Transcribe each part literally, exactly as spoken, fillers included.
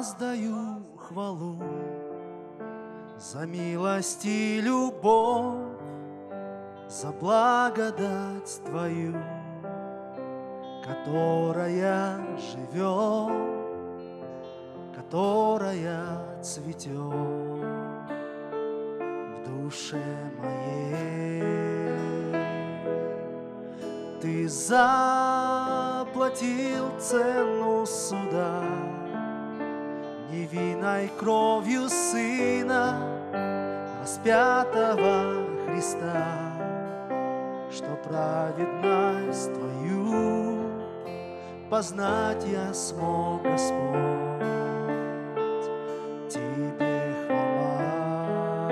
воздаю хвалу за милость и любовь, за благодать Твою, которая живет, которая цветет в душе моей. Ты заплатил цену суда невинной кровью Сына, распятого Христа, что праведность Твою познать я смог, Господь. Тебе хвала.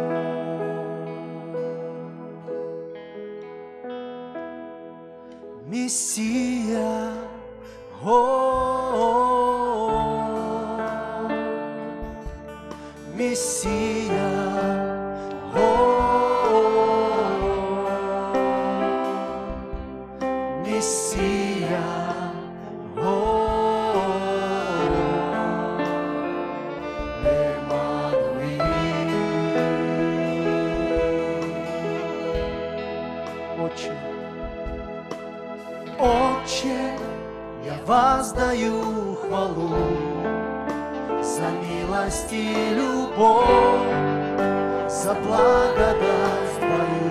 Мессия, о, Мессия, Мессия, о, Эммануил. Отче, Отче, я воздаю хвалу за милость и любовь, за благодать Твою,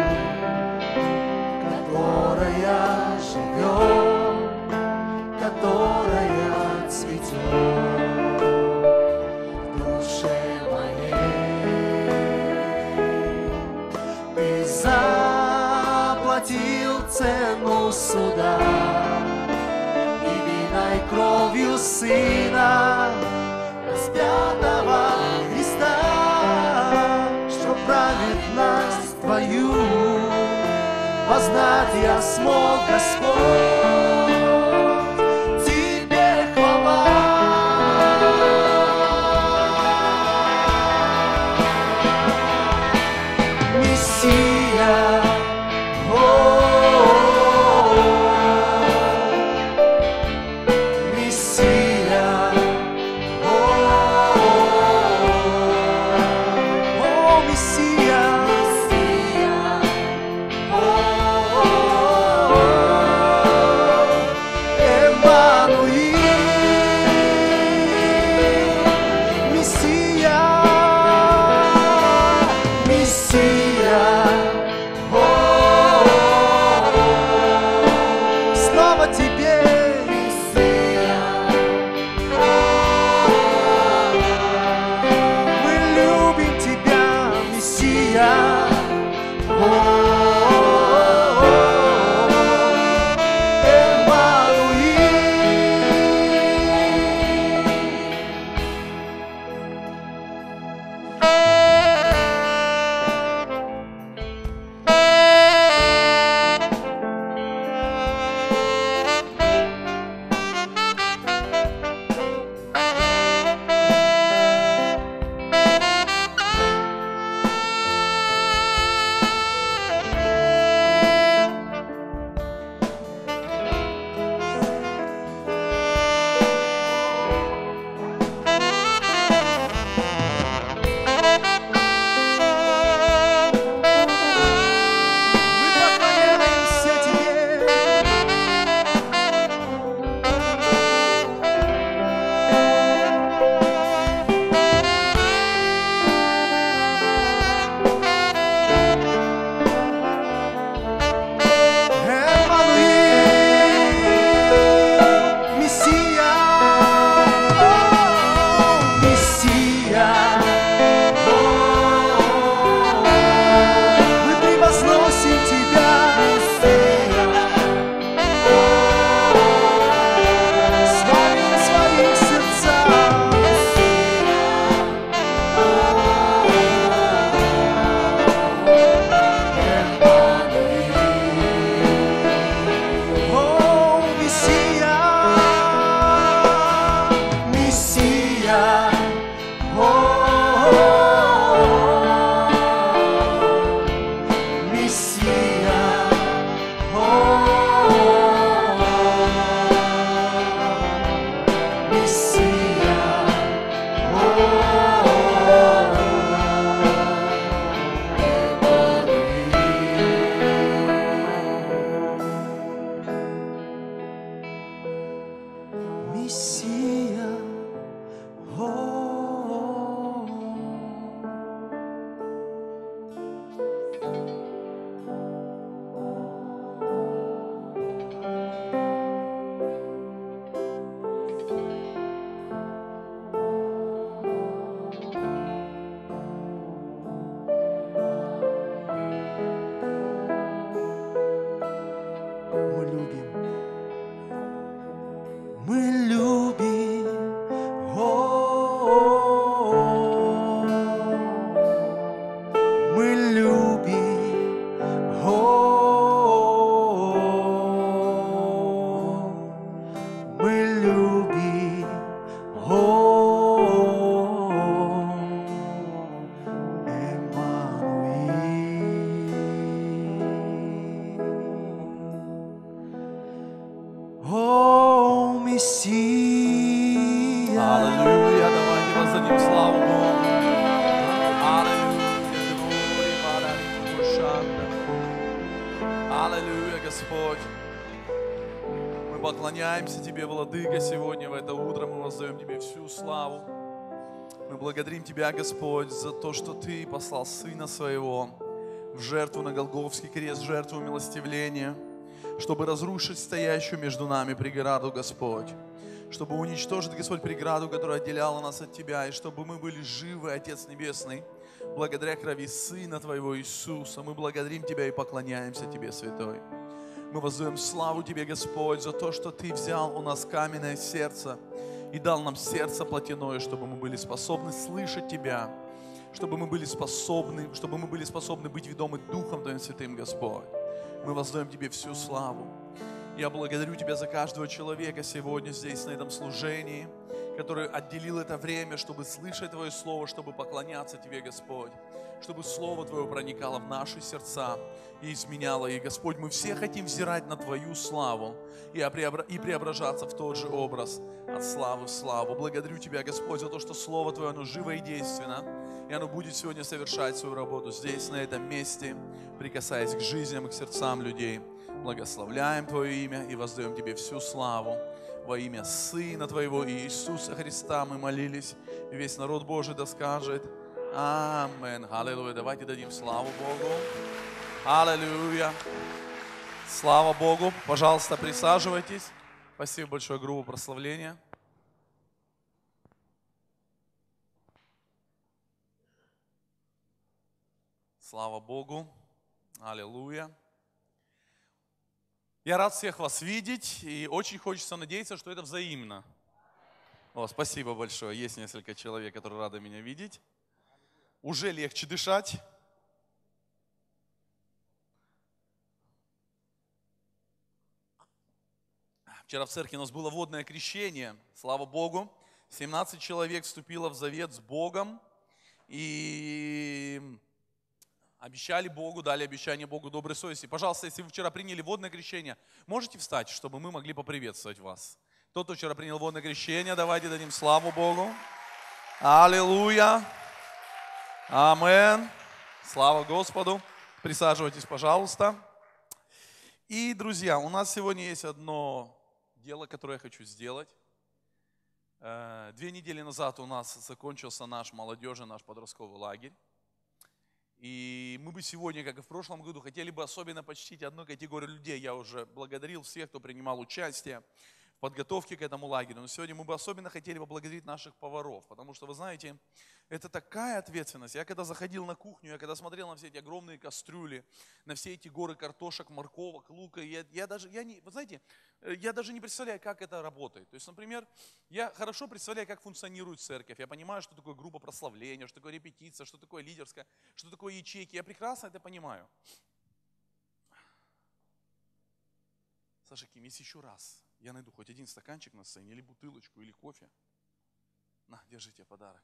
которая живет, которая цветет в душе моей. Ты заплатил цену суда невинной кровью Сына, распятого Христа, что праведность Твою познать я смог, Господь. Тебе хвала. Мессия, о, Мессия, о, о, Мессия, Мессия, о, Эммануил. Мессия, Мессия, о, Аллилуйя, Господь. Мы поклоняемся Тебе, Владыка, сегодня в это утро. Мы воздаем Тебе всю славу. Мы благодарим Тебя, Господь, за то, что Ты послал Сына Своего в жертву на Голгофский крест, в жертву милостивления, чтобы разрушить стоящую между нами преграду, Господь. Чтобы уничтожить, Господь, преграду, которая отделяла нас от Тебя, и чтобы мы были живы, Отец Небесный, благодаря крови Сына Твоего Иисуса. Мы благодарим Тебя и поклоняемся Тебе, Святой. Мы воздаем славу Тебе, Господь, за то, что Ты взял у нас каменное сердце и дал нам сердце плотяное, чтобы мы были способны слышать Тебя, чтобы мы были способны, чтобы мы были способны быть ведомы Духом Твоим Святым, Господь. Мы воздаем Тебе всю славу. Я благодарю Тебя за каждого человека сегодня здесь, на этом служении, который отделил это время, чтобы слышать Твое Слово, чтобы поклоняться Тебе, Господь, чтобы Слово Твое проникало в наши сердца и изменяло. И, Господь, мы все хотим взирать на Твою славу и преображаться в тот же образ от славы в славу. Благодарю Тебя, Господь, за то, что Слово Твое, оно живо и действенно, и оно будет сегодня совершать свою работу здесь, на этом месте, прикасаясь к жизням и к сердцам людей. Благословляем Твое имя и воздаем Тебе всю славу. Во имя Сына Твоего Иисуса Христа мы молились. И весь народ Божий да скажет Амин. Аллилуйя. Давайте дадим славу Богу. Аллилуйя. Слава Богу. Пожалуйста, присаживайтесь. Спасибо большое, группа прославления. Слава Богу. Аллилуйя. Я рад всех вас видеть, и очень хочется надеяться, что это взаимно. О, спасибо большое. Есть несколько человек, которые рады меня видеть. Уже легче дышать. Вчера в церкви у нас было водное крещение. Слава Богу. семнадцать человек вступило в завет с Богом. И обещали Богу, дали обещание Богу доброй совести. Пожалуйста, если вы вчера приняли водное крещение, можете встать, чтобы мы могли поприветствовать вас. Тот, кто вчера принял водное крещение, давайте дадим славу Богу. Аллилуйя. Амин. Слава Господу. Присаживайтесь, пожалуйста. И, друзья, у нас сегодня есть одно дело, которое я хочу сделать. Две недели назад у нас закончился наш молодежный, наш подростковый лагерь. И мы бы сегодня, как и в прошлом году, хотели бы особенно почтить одну категорию людей. Я уже благодарил всех, кто принимал участие в подготовке к этому лагерю. Но сегодня мы бы особенно хотели поблагодарить наших поваров. Потому что, вы знаете, это такая ответственность. Я когда заходил на кухню, я когда смотрел на все эти огромные кастрюли, на все эти горы картошек, морковок, лука, я, я даже, я не, вы знаете, я даже не представляю, как это работает. То есть, например, я хорошо представляю, как функционирует церковь. Я понимаю, что такое группа прославления, что такое репетиция, что такое лидерская, что такое ячейки. Я прекрасно это понимаю. Саша Ким, если еще раз я найду хоть один стаканчик на сцене, или бутылочку, или кофе, на, держите подарок.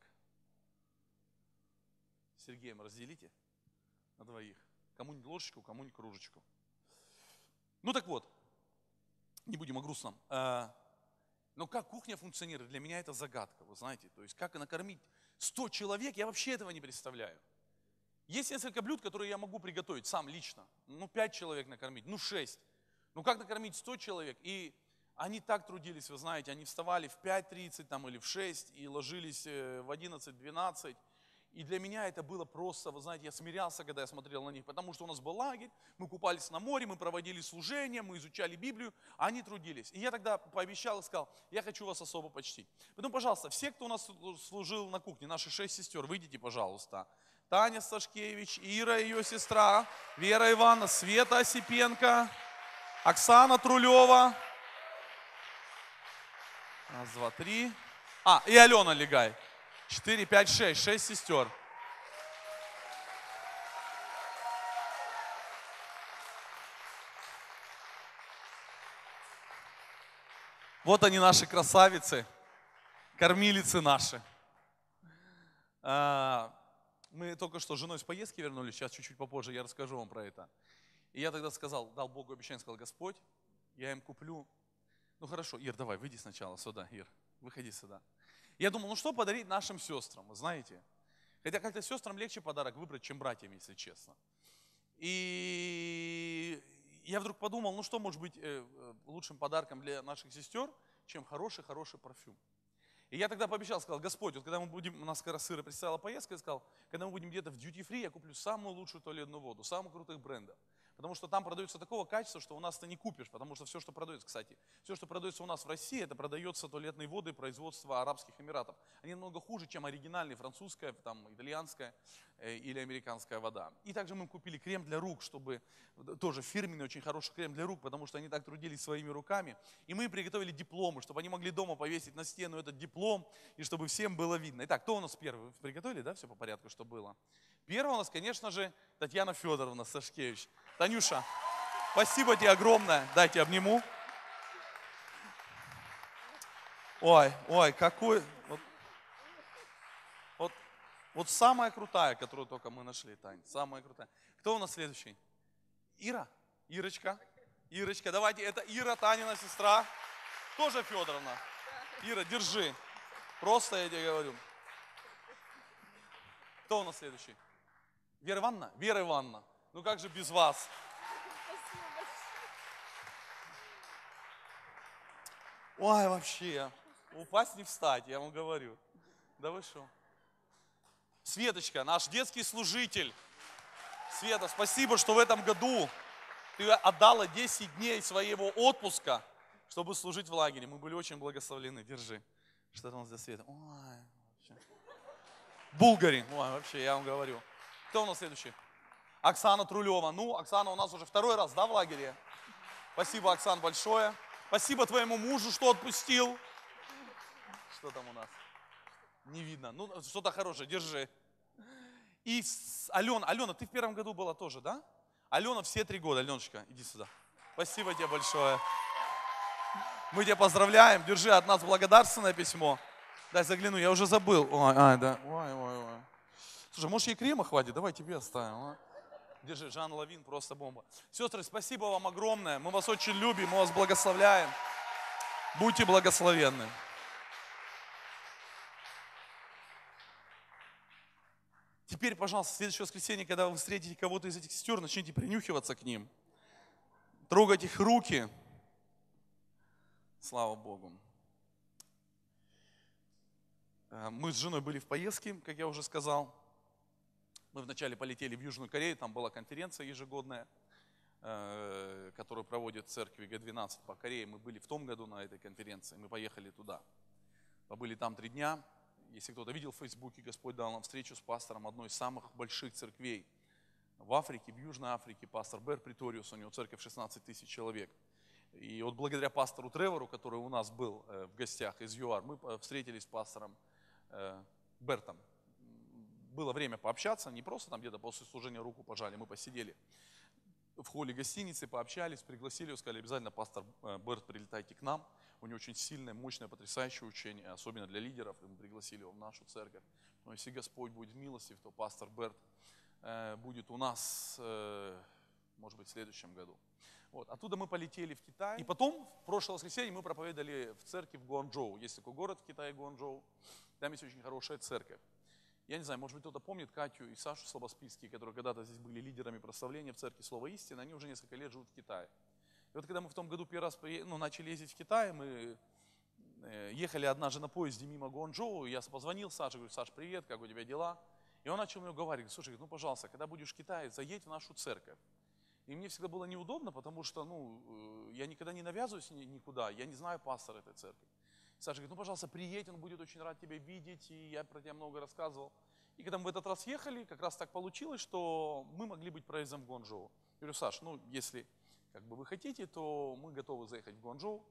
С Сергеем разделите на двоих. Кому-нибудь ложечку, кому-нибудь кружечку. Ну так вот, не будем о грустном. Но как кухня функционирует, для меня это загадка, вы знаете. То есть как накормить сто человек, я вообще этого не представляю. Есть несколько блюд, которые я могу приготовить сам лично. Ну пять человек накормить, ну шесть. Ну как накормить сто человек? И они так трудились, вы знаете, они вставали в пять тридцать там, или в шесть и ложились в одиннадцать-двенадцать. И для меня это было просто, вы знаете, я смирялся, когда я смотрел на них, потому что у нас был лагерь, мы купались на море, мы проводили служения, мы изучали Библию, а они трудились. И я тогда пообещал и сказал, я хочу вас особо почтить. Поэтому, пожалуйста, все, кто у нас служил на кухне, наши шесть сестер, выйдите, пожалуйста. Таня Сташкевич, Ира, ее сестра, Вера Ивановна, Света Осипенко, Оксана Трулева. Раз, два, три. А, и Алена Легай. Четыре, пять, шесть. Шесть сестер. Вот они, наши красавицы, кормилицы наши. Мы только что с женой с поездки вернулись, сейчас чуть-чуть попозже я расскажу вам про это. И я тогда сказал, дал Богу обещание, сказал, Господь, я им куплю. Ну хорошо, Ир, давай, выйди сначала сюда, Ир, выходи сюда. Я думал, ну что подарить нашим сестрам, вы знаете. Хотя как-то сестрам легче подарок выбрать, чем братьям, если честно. И я вдруг подумал, ну что может быть лучшим подарком для наших сестер, чем хороший-хороший парфюм. И я тогда пообещал, сказал: Господь, вот когда мы будем, у нас как раз сыра предстояла поездка, я сказал, когда мы будем где-то в duty-free, я куплю самую лучшую туалетную воду, самых крутых брендов. Потому что там продается такого качества, что у нас ты не купишь, потому что все, что продается, кстати, все, что продается у нас в России, это продается туалетные воды производства Арабских Эмиратов. Они намного хуже, чем оригинальная французская, там, итальянская э, или американская вода. И также мы купили крем для рук, чтобы, тоже фирменный, очень хороший крем для рук, потому что они так трудились своими руками. И мы приготовили дипломы, чтобы они могли дома повесить на стену этот диплом, и чтобы всем было видно. Итак, кто у нас первый? Вы приготовили, да, все по порядку, что было? Первая у нас, конечно же, Татьяна Федоровна Сашкевич. Танюша, спасибо тебе огромное. Дайте обниму. Ой, ой, какой... Вот, вот, вот самая крутая, которую только мы нашли, Тань. Самая крутая. Кто у нас следующий? Ира? Ирочка? Ирочка, давайте, это Ира, Танина сестра. Тоже Федоровна. Ира, держи. Просто я тебе говорю. Кто у нас следующий? Вера Ивановна? Вера Ивановна. Ну как же без вас? Ой, вообще, упасть не встать, я вам говорю. Да вы что? Светочка, наш детский служитель. Света, спасибо, что в этом году ты отдала десять дней своего отпуска, чтобы служить в лагере. Мы были очень благословлены. Держи. Что это у нас для Света? Ой, вообще. Булгари. Ой, вообще, я вам говорю. Кто у нас следующий? Оксана Трулева. Ну, Оксана у нас уже второй раз, да, в лагере? Спасибо, Оксан, большое. Спасибо твоему мужу, что отпустил. Что там у нас? Не видно. Ну, что-то хорошее, держи. И Алена. Алена, ты в первом году была тоже, да? Алена все три года. Аленочка, иди сюда. Спасибо тебе большое. Мы тебя поздравляем. Держи от нас благодарственное письмо. Дай загляну, я уже забыл. Ой, ай, да. Ой, ой, ой. Слушай, может, ей крема хватит? Давай тебе оставим. А? Держи, Жан Лавин, просто бомба. Сестры, спасибо вам огромное. Мы вас очень любим, мы вас благословляем. Будьте благословенны. Теперь, пожалуйста, в следующее воскресенье, когда вы встретите кого-то из этих сестер, начните принюхиваться к ним. Трогать их руки. Слава Богу. Мы с женой были в поездке, как я уже сказал. Мы вначале полетели в Южную Корею, там была конференция ежегодная, которую проводит церковь Г двенадцать по Корее. Мы были в том году на этой конференции, мы поехали туда. Побыли там три дня. Если кто-то видел в Фейсбуке, Господь дал нам встречу с пастором одной из самых больших церквей в Африке, в Южной Африке, пастор Бер Преториус, у него церковь шестнадцать тысяч человек. И вот благодаря пастору Тревору, который у нас был в гостях из ЮАР, мы встретились с пастором Бертом. Было время пообщаться, не просто там где-то после служения руку пожали, мы посидели в холле гостиницы, пообщались, пригласили его, сказали: обязательно, пастор Берт, прилетайте к нам. У него очень сильное, мощное, потрясающее учение, особенно для лидеров, и мы пригласили его в нашу церковь. Но если Господь будет милостив, то пастор Берт э, будет у нас, э, может быть, в следующем году. Вот. Оттуда мы полетели в Китай. И потом, в прошлое воскресенье, мы проповедовали в церкви в Гуанчжоу. Есть такой город в Китае, Гуанчжоу. Там есть очень хорошая церковь. Я не знаю, может быть, кто-то помнит Катю и Сашу Слобоспильские, которые когда-то здесь были лидерами прославления в церкви Слова Истины. Они уже несколько лет живут в Китае. И вот когда мы в том году первый раз ну, начали ездить в Китай, мы ехали однажды на поезде мимо Гуанчжоу, я позвонил Саше, говорю: Саш, привет, как у тебя дела? И он начал мне говорить: слушай, ну, пожалуйста, когда будешь в Китае, заедь в нашу церковь. И мне всегда было неудобно, потому что, ну, я никогда не навязываюсь никуда, я не знаю пастора этой церкви. Саша говорит: ну, пожалуйста, приедь, он будет очень рад тебя видеть, и я про тебя много рассказывал. И когда мы в этот раз ехали, как раз так получилось, что мы могли быть проездом в Гуанчжоу. Я говорю: Саш, ну, если как бы вы хотите, то мы готовы заехать в Гуанчжоу.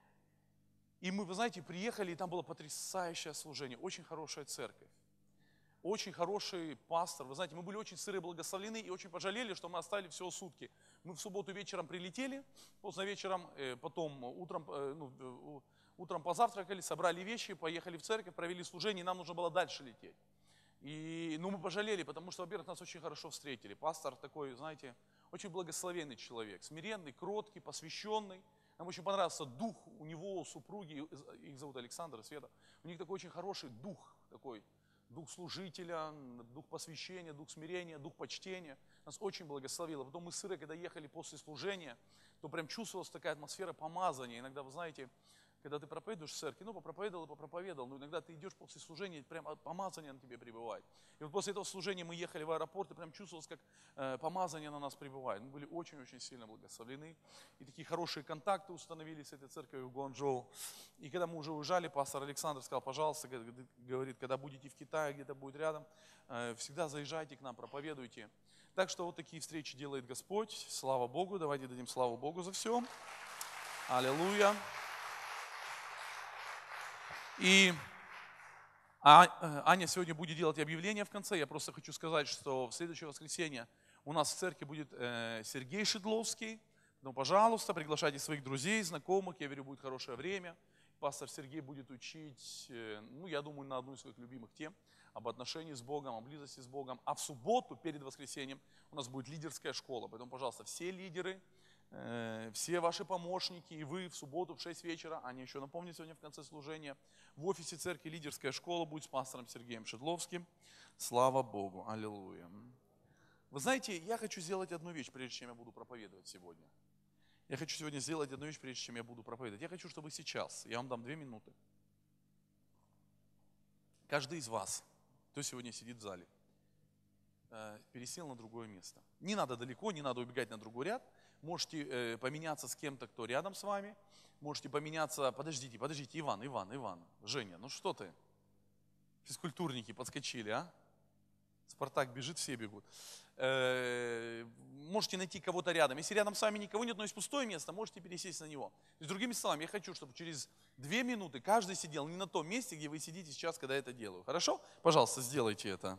И мы, вы знаете, приехали, и там было потрясающее служение, очень хорошая церковь, очень хороший пастор. Вы знаете, мы были очень сырые благословлены и очень пожалели, что мы оставили всего сутки. Мы в субботу вечером прилетели, поздно вечером, потом утром, ну, утром позавтракали, собрали вещи, поехали в церковь, провели служение, и нам нужно было дальше лететь. И, ну, мы пожалели, потому что, во-первых, нас очень хорошо встретили. Пастор такой, знаете, очень благословенный человек, смиренный, кроткий, посвященный. Нам очень понравился дух у него, у супруги, их зовут Александр и Света. У них такой очень хороший дух, такой, дух служителя, дух посвящения, дух смирения, дух почтения. Нас очень благословило. Потом мы с Ирой, когда ехали после служения, то прям чувствовалась такая атмосфера помазания. Иногда, вы знаете, когда ты проповедуешь в церкви, ну, попроповедовал и попроповедовал, но иногда ты идешь после служения, прям помазание на тебе пребывает. И вот после этого служения мы ехали в аэропорт, и прям чувствовалось, как э, помазание на нас пребывает. Мы были очень-очень сильно благословлены. И такие хорошие контакты установились с этой церковью в Гуанчжоу. И когда мы уже уезжали, пастор Александр сказал, пожалуйста, говорит, когда будете в Китае, где-то будет рядом, э, всегда заезжайте к нам, проповедуйте. Так что вот такие встречи делает Господь. Слава Богу, давайте дадим славу Богу за все. Аллилуйя. И Аня сегодня будет делать объявление в конце. Я просто хочу сказать, что в следующее воскресенье у нас в церкви будет Сергей Шедловский. Ну, пожалуйста, приглашайте своих друзей, знакомых. Я верю, будет хорошее время. Пастор Сергей будет учить, ну, я думаю, на одну из своих любимых тем, об отношении с Богом, о близости с Богом. А в субботу, перед воскресеньем, у нас будет лидерская школа. Поэтому, пожалуйста, все лидеры, все ваши помощники и вы в субботу в шесть вечера, Аня еще напомнит сегодня в конце служения, в офисе церкви лидерская школа будет с пастором Сергеем Шедловским. Слава Богу, аллилуйя. Вы знаете, я хочу сделать одну вещь, прежде чем я буду проповедовать сегодня. Я хочу сегодня сделать одну вещь, прежде чем я буду проповедовать. Я хочу, чтобы сейчас, я вам дам две минуты, каждый из вас, кто сегодня сидит в зале, пересел на другое место. Не надо далеко, не надо убегать на другой ряд. Можете э, поменяться с кем-то, кто рядом с вами. Можете поменяться, подождите, подождите, Иван, Иван, Иван, Женя, ну что ты? Физкультурники подскочили, а? Спартак бежит, все бегут. Э, можете найти кого-то рядом. Если рядом с вами никого нет, но есть пустое место, можете пересесть на него. То есть, другими словами, я хочу, чтобы через две минуты каждый сидел не на том месте, где вы сидите сейчас, когда я это делаю. Хорошо? Пожалуйста, сделайте это.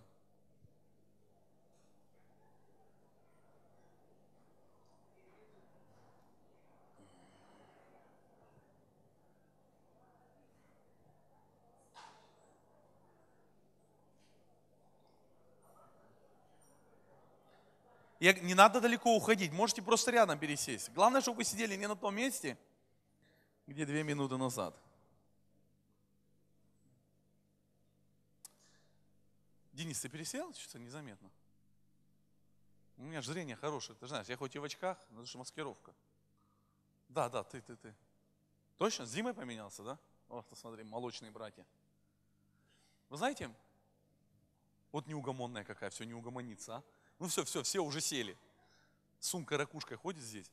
И не надо далеко уходить, можете просто рядом пересесть. Главное, чтобы вы сидели не на том месте, где две минуты назад. Денис, ты пересел? Что-то незаметно. У меня же зрение хорошее, ты знаешь, я хоть и в очках, но это же маскировка. Да, да, ты, ты, ты. Точно? С Димой поменялся, да? Вот, посмотри, молочные братья. Вы знаете, вот неугомонная какая, все не угомонится, а? Ну все, все, все уже сели. Сумка ракушкой ходит здесь.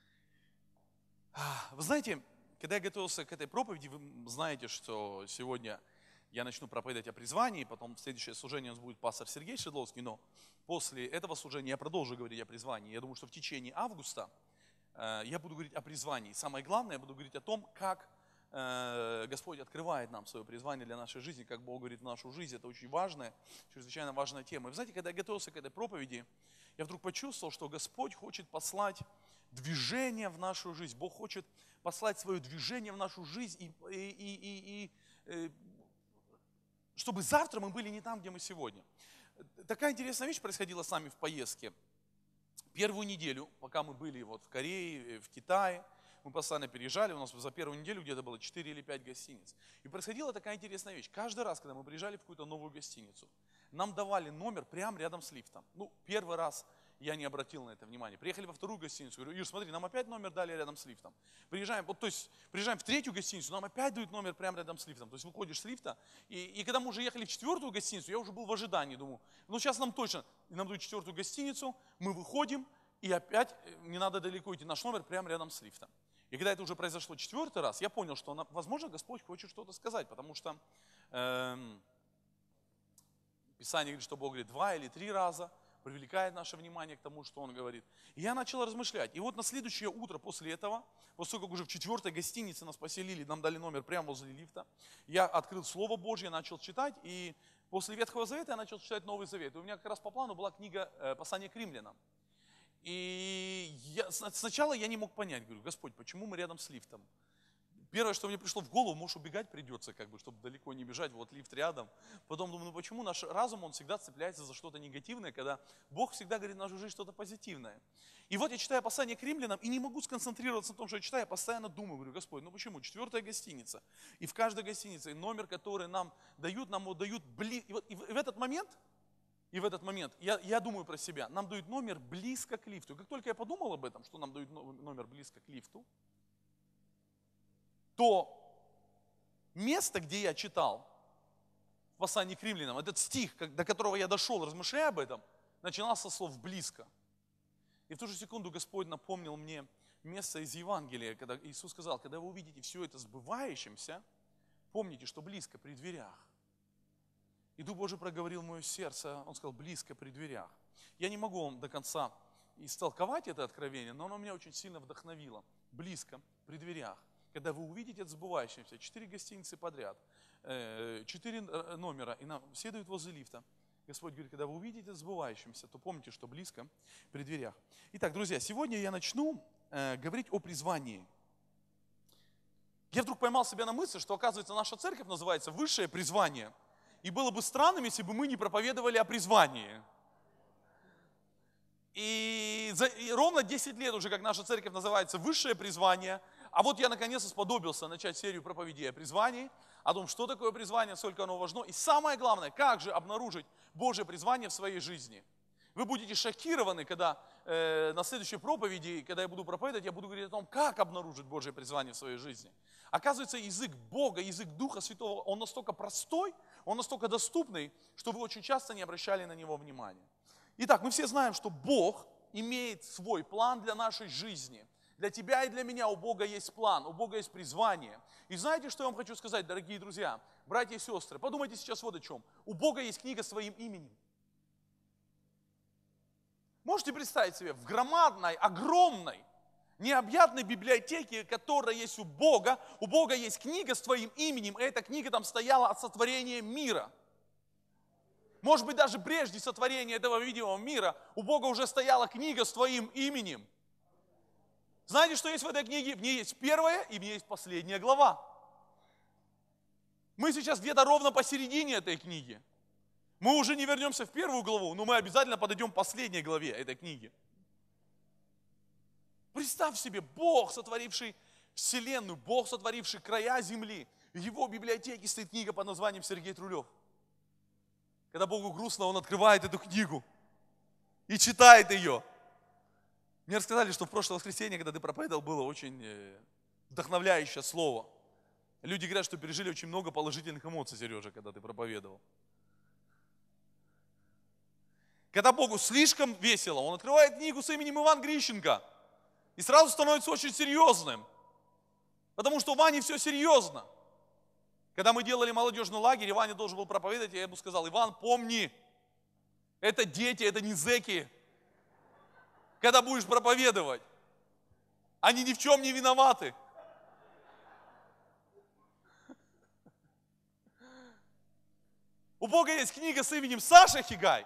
Вы знаете, когда я готовился к этой проповеди, вы знаете, что сегодня я начну проповедовать о призвании, потом следующее служение у нас будет пастор Сергей Шедловский, но после этого служения я продолжу говорить о призвании. Я думаю, что в течение августа я буду говорить о призвании. Самое главное, я буду говорить о том, как Господь открывает нам свое призвание для нашей жизни, как Бог говорит в нашу жизнь. Это очень важная, чрезвычайно важная тема. И вы знаете, когда я готовился к этой проповеди, я вдруг почувствовал, что Господь хочет послать движение в нашу жизнь. Бог хочет послать свое движение в нашу жизнь, и, и, и, и, и чтобы завтра мы были не там, где мы сегодня. Такая интересная вещь происходила с нами в поездке. Первую неделю, пока мы были вот в Корее, в Китае, мы постоянно переезжали, у нас за первую неделю где-то было четыре или пять гостиниц. И происходила такая интересная вещь. Каждый раз, когда мы приезжали в какую-то новую гостиницу, нам давали номер прямо рядом с лифтом. Ну, первый раз я не обратил на это внимание. Приехали во вторую гостиницу, говорю, Ир, смотри, нам опять номер дали рядом с лифтом. Приезжаем, вот, то есть, приезжаем в третью гостиницу, нам опять дают номер прямо рядом с лифтом. То есть выходишь с лифта, и, и когда мы уже ехали в четвертую гостиницу, я уже был в ожидании, думаю, ну сейчас нам точно, нам дают четвертую гостиницу, мы выходим, и опять не надо далеко идти, наш номер прямо рядом с лифтом. И когда это уже произошло четвертый раз, я понял, что, возможно, Господь хочет что-то сказать, потому что эм, Писание говорит, что Бог говорит два или три раза, привлекает наше внимание к тому, что Он говорит. И я начал размышлять. И вот на следующее утро после этого, после того, как уже в четвертой гостинице нас поселили, нам дали номер прямо возле лифта, я открыл Слово Божье, начал читать, и после Ветхого Завета я начал читать Новый Завет. И у меня как раз по плану была книга э, «Послание к римлянам». И я, сначала я не мог понять, говорю, Господь, почему мы рядом с лифтом? Первое, что мне пришло в голову, может, убегать придется, как бы, чтобы далеко не бежать, вот лифт рядом. Потом думаю, ну почему наш разум, он всегда цепляется за что-то негативное, когда Бог всегда говорит в нашу жизнь что-то позитивное. И вот я читаю послание к римлянам и не могу сконцентрироваться на том, что я читаю, я постоянно думаю, говорю, Господь, ну почему? Четвертая гостиница. И в каждой гостинице номер, который нам дают, нам его дают бли... И, вот, и в этот момент, и в этот момент я, я думаю про себя, нам дают номер близко к лифту. И как только я подумал об этом, что нам дают номер близко к лифту, то место, где я читал в послании к римлянам, этот стих, до которого я дошел, размышляя об этом, начинался со слов «близко». И в ту же секунду Господь напомнил мне место из Евангелия, когда Иисус сказал, когда вы увидите все это сбывающимся, помните, что близко при дверях. И Дух Божий проговорил мое сердце, Он сказал, близко при дверях. Я не могу вам до конца истолковать это откровение, но оно меня очень сильно вдохновило. Близко при дверях. Когда вы увидите это сбывающимся, четыре гостиницы подряд, четыре номера, и нам все дают возле лифта. Господь говорит, когда вы увидите это сбывающимся, то помните, что близко при дверях. Итак, друзья, сегодня я начну говорить о призвании. Я вдруг поймал себя на мысли, что, оказывается, наша церковь называется «Высшее призвание». И было бы странным, если бы мы не проповедовали о призвании. И, за, и ровно десять лет уже, как наша церковь называется «Высшее призвание». А вот я наконец-то сподобился начать серию проповедей о призвании, о том, что такое призвание, сколько оно важно. И самое главное, как же обнаружить Божье призвание в своей жизни. Вы будете шокированы, когда э, на следующей проповеди, когда я буду проповедовать, я буду говорить о том, как обнаружить Божье призвание в своей жизни. Оказывается, язык Бога, язык Духа Святого, он настолько простой, он настолько доступный, что вы очень часто не обращали на него внимания. Итак, мы все знаем, что Бог имеет свой план для нашей жизни. Для тебя и для меня у Бога есть план, у Бога есть призвание. И знаете, что я вам хочу сказать, дорогие друзья, братья и сестры? Подумайте сейчас вот о чем. У Бога есть книга с своим именем. Можете представить себе, в громадной, огромной, необъятной библиотеке, которая есть у Бога, у Бога есть книга с твоим именем, и эта книга там стояла от сотворения мира. Может быть, даже прежде сотворения этого видимого мира, у Бога уже стояла книга с твоим именем. Знаете, что есть в этой книге? В ней есть первая и в ней есть последняя глава. Мы сейчас где-то ровно посередине этой книги. Мы уже не вернемся в первую главу, но мы обязательно подойдем к последней главе этой книги. Представь себе, Бог, сотворивший вселенную, Бог, сотворивший края земли. В его библиотеке стоит книга под названием Сергей Трулев. Когда Богу грустно, он открывает эту книгу и читает ее. Мне рассказали, что в прошлое воскресенье, когда ты проповедовал, было очень вдохновляющее слово. Люди говорят, что пережили очень много положительных эмоций, Сережа, когда ты проповедовал. Когда Богу слишком весело, он открывает книгу с именем Иван Грищенко и сразу становится очень серьезным. Потому что у Вани все серьезно. Когда мы делали молодежный лагерь, Ваня должен был проповедовать, я ему сказал, Иван, помни, это дети, это не зэки. Когда будешь проповедовать, они ни в чем не виноваты. У Бога есть книга с именем Саша Хигай.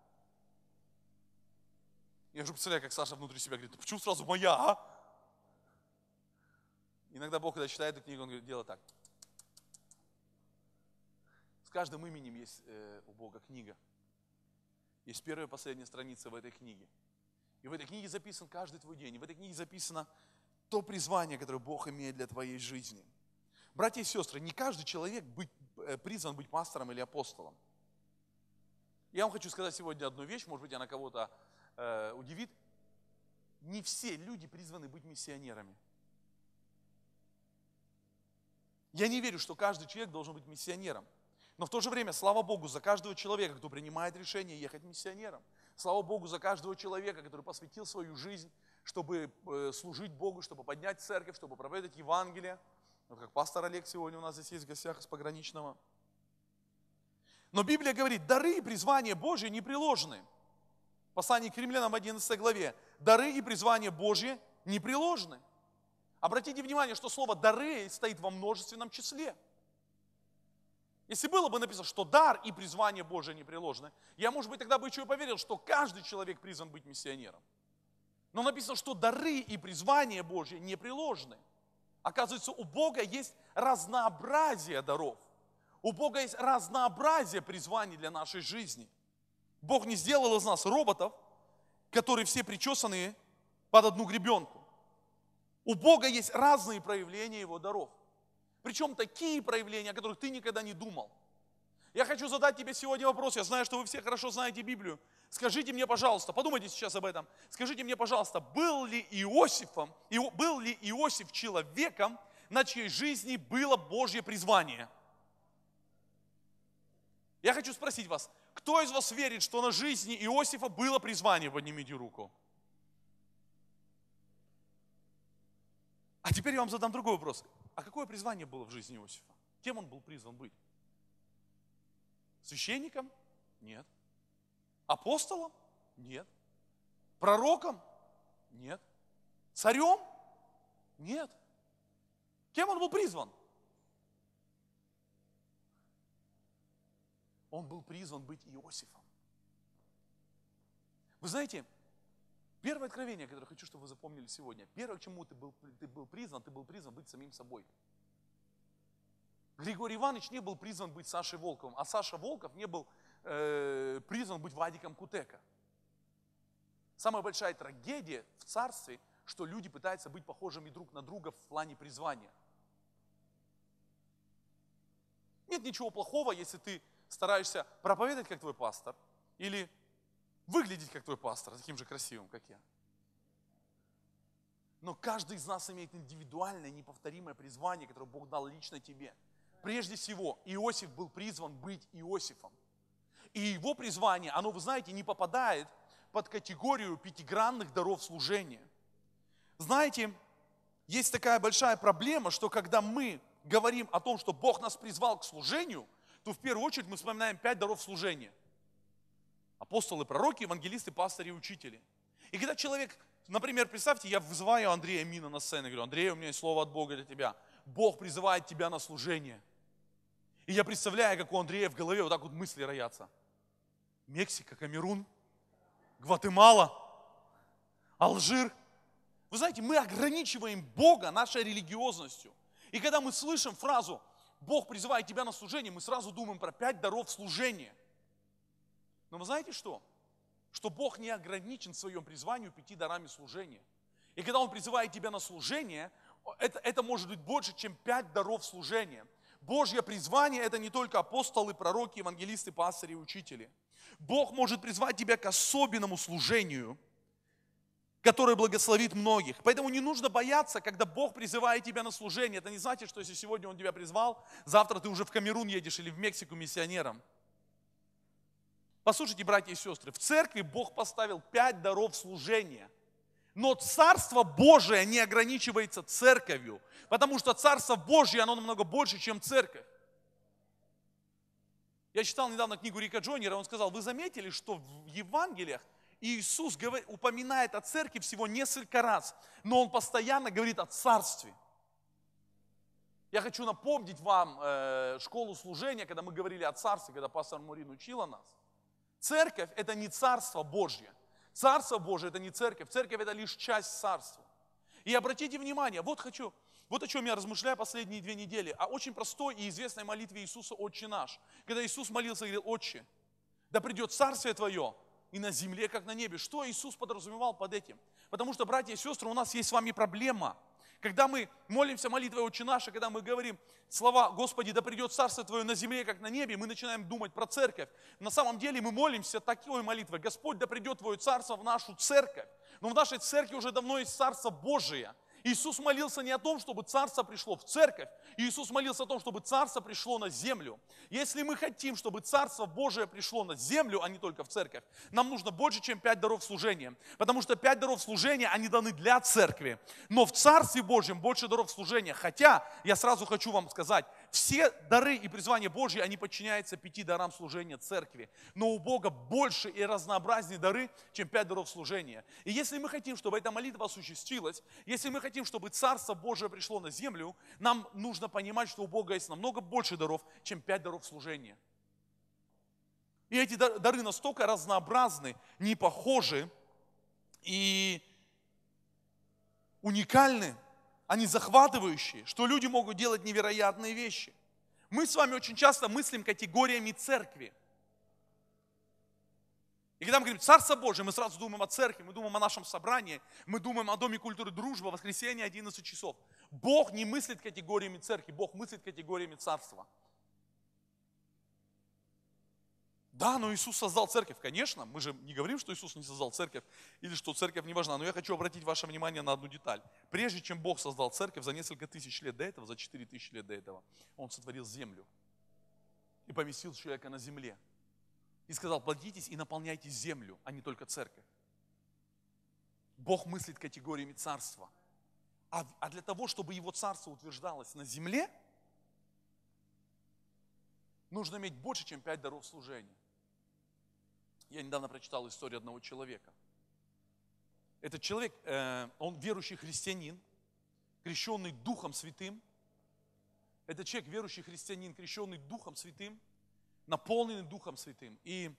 Я уже представляю, как Саша внутри себя говорит, почему сразу моя, а? Иногда Бог, когда читает эту книгу, он говорит, делает так. С каждым именем есть э, у Бога книга. Есть первая и последняя страница в этой книге. И в этой книге записан каждый твой день. И в этой книге записано то призвание, которое Бог имеет для твоей жизни. Братья и сестры, не каждый человек быть, призван быть пастором или апостолом. Я вам хочу сказать сегодня одну вещь, может быть, она кого-то э, удивит. Не все люди призваны быть миссионерами. Я не верю, что каждый человек должен быть миссионером. Но в то же время, слава Богу, за каждого человека, кто принимает решение ехать миссионером. Слава Богу за каждого человека, который посвятил свою жизнь, чтобы служить Богу, чтобы поднять церковь, чтобы проповедовать Евангелие. Вот как пастор Олег сегодня у нас здесь есть в гостях из Пограничного. Но Библия говорит, дары и призвания Божьи непреложны. В послании к римлянам в одиннадцатой главе. Дары и призвания Божьи непреложны. Обратите внимание, что слово «дары» стоит во множественном числе. Если было бы написано, что дар и призвание Божие непреложны, я, может быть, тогда бы еще и поверил, что каждый человек призван быть миссионером. Но написано, что дары и призвание Божие непреложны. Оказывается, у Бога есть разнообразие даров. У Бога есть разнообразие призваний для нашей жизни. Бог не сделал из нас роботов, которые все причесаны под одну гребенку. У Бога есть разные проявления Его даров. Причем такие проявления, о которых ты никогда не думал. Я хочу задать тебе сегодня вопрос. Я знаю, что вы все хорошо знаете Библию. Скажите мне, пожалуйста, подумайте сейчас об этом. Скажите мне, пожалуйста, был ли Иосифом, был ли Иосиф человеком, на чьей жизни было Божье призвание? Я хочу спросить вас, кто из вас верит, что на жизни Иосифа было призвание? Поднимите руку. А теперь я вам задам другой вопрос. А какое призвание было в жизни Иосифа? Кем он был призван быть? Священником? Нет. Апостолом? Нет. Пророком? Нет. Царем? Нет. Кем он был призван? Он был призван быть Иосифом. Вы знаете, первое откровение, которое хочу, чтобы вы запомнили сегодня. Первое, к чему ты был, ты был призван, ты был призван быть самим собой. Григорий Иванович не был призван быть Сашей Волковым, а Саша Волков не был э, призван быть Вадиком Кутека. Самая большая трагедия в царстве, что люди пытаются быть похожими друг на друга в плане призвания. Нет ничего плохого, если ты стараешься проповедовать, как твой пастор, или выглядеть, как твой пастор, таким же красивым, как я. Но каждый из нас имеет индивидуальное, неповторимое призвание, которое Бог дал лично тебе. Прежде всего, Иосиф был призван быть Иосифом. И его призвание, оно, вы знаете, не попадает под категорию пятигранных даров служения. Знаете, есть такая большая проблема, что когда мы говорим о том, что Бог нас призвал к служению, то в первую очередь мы вспоминаем пять даров служения. Апостолы, пророки, евангелисты, пастыри и учители. И когда человек, например, представьте, я вызываю Андрея Мина на сцену и говорю: Андрей, у меня есть слово от Бога для тебя. Бог призывает тебя на служение. И я представляю, как у Андрея в голове вот так вот мысли роятся. Мексика, Камерун, Гватемала, Алжир. Вы знаете, мы ограничиваем Бога нашей религиозностью. И когда мы слышим фразу «Бог призывает тебя на служение», мы сразу думаем про пять даров служения. Но вы знаете что? Что Бог не ограничен в своем призвании пяти дарами служения. И когда Он призывает тебя на служение, это, это может быть больше, чем пять даров служения. Божье призвание – это не только апостолы, пророки, евангелисты, пастыри и учители. Бог может призвать тебя к особенному служению, которое благословит многих. Поэтому не нужно бояться, когда Бог призывает тебя на служение. Это не значит, что если сегодня Он тебя призвал, завтра ты уже в Камерун едешь или в Мексику миссионером. Послушайте, братья и сестры, в церкви Бог поставил пять даров служения. Но Царство Божие не ограничивается церковью, потому что Царство Божье, оно намного больше, чем церковь. Я читал недавно книгу Рика Джойнера, он сказал: вы заметили, что в Евангелиях Иисус говорит, упоминает о церкви всего несколько раз, но Он постоянно говорит о Царстве. Я хочу напомнить вам э, школу служения, когда мы говорили о Царстве, когда пастор Мурин учила нас. Церковь – это не Царство Божье. Царство Божие – это не церковь. Церковь – это лишь часть Царства. И обратите внимание, вот хочу, вот о чем я размышляю последние две недели, о очень простой и известной молитве Иисуса «Отче наш». Когда Иисус молился и говорил: «Отче, да придет Царствие Твое и на земле, как на небе». Что Иисус подразумевал под этим? Потому что, братья и сестры, у нас есть с вами проблема. Когда мы молимся молитвой «Отче наш», когда мы говорим слова «Господи, да придет Царство Твое на земле, как на небе», мы начинаем думать про церковь. На самом деле мы молимся такой молитвой: «Господь, да придет Твое Царство в нашу церковь». Но в нашей церкви уже давно есть Царство Божие. Иисус молился не о том, чтобы Царство пришло в церковь. Иисус молился о том, чтобы Царство пришло на землю. Если мы хотим, чтобы Царство Божие пришло на землю, а не только в церковь, нам нужно больше, чем пять даров служения. Потому что пять даров служения, они даны для церкви. Но в Царстве Божьем больше даров служения. Хотя, я сразу хочу вам сказать, все дары и призвания Божьи, они подчиняются пяти дарам служения церкви. Но у Бога больше и разнообразнее дары, чем пять даров служения. И если мы хотим, чтобы эта молитва осуществилась, если мы хотим, чтобы Царство Божие пришло на землю, нам нужно понимать, что у Бога есть намного больше даров, чем пять даров служения. И эти дары настолько разнообразны, не похожи и уникальны, они захватывающие, что люди могут делать невероятные вещи. Мы с вами очень часто мыслим категориями церкви. И когда мы говорим «Царство Божие», мы сразу думаем о церкви, мы думаем о нашем собрании, мы думаем о Доме культуры «Дружба», воскресенье, одиннадцать часов. Бог не мыслит категориями церкви, Бог мыслит категориями царства. Да, но Иисус создал церковь, конечно, мы же не говорим, что Иисус не создал церковь, или что церковь не важна, но я хочу обратить ваше внимание на одну деталь. Прежде чем Бог создал церковь, за несколько тысяч лет до этого, за четыре тысячи лет до этого, Он сотворил землю и поместил человека на земле. И сказал: плодитесь и наполняйте землю, а не только церковь. Бог мыслит категориями царства. А, а для того, чтобы Его царство утверждалось на земле, нужно иметь больше, чем пять даров служения. Я недавно прочитал историю одного человека. Этот человек, э, он верующий христианин, крещенный Духом Святым. Этот человек верующий христианин, крещенный Духом Святым, наполненный Духом Святым. И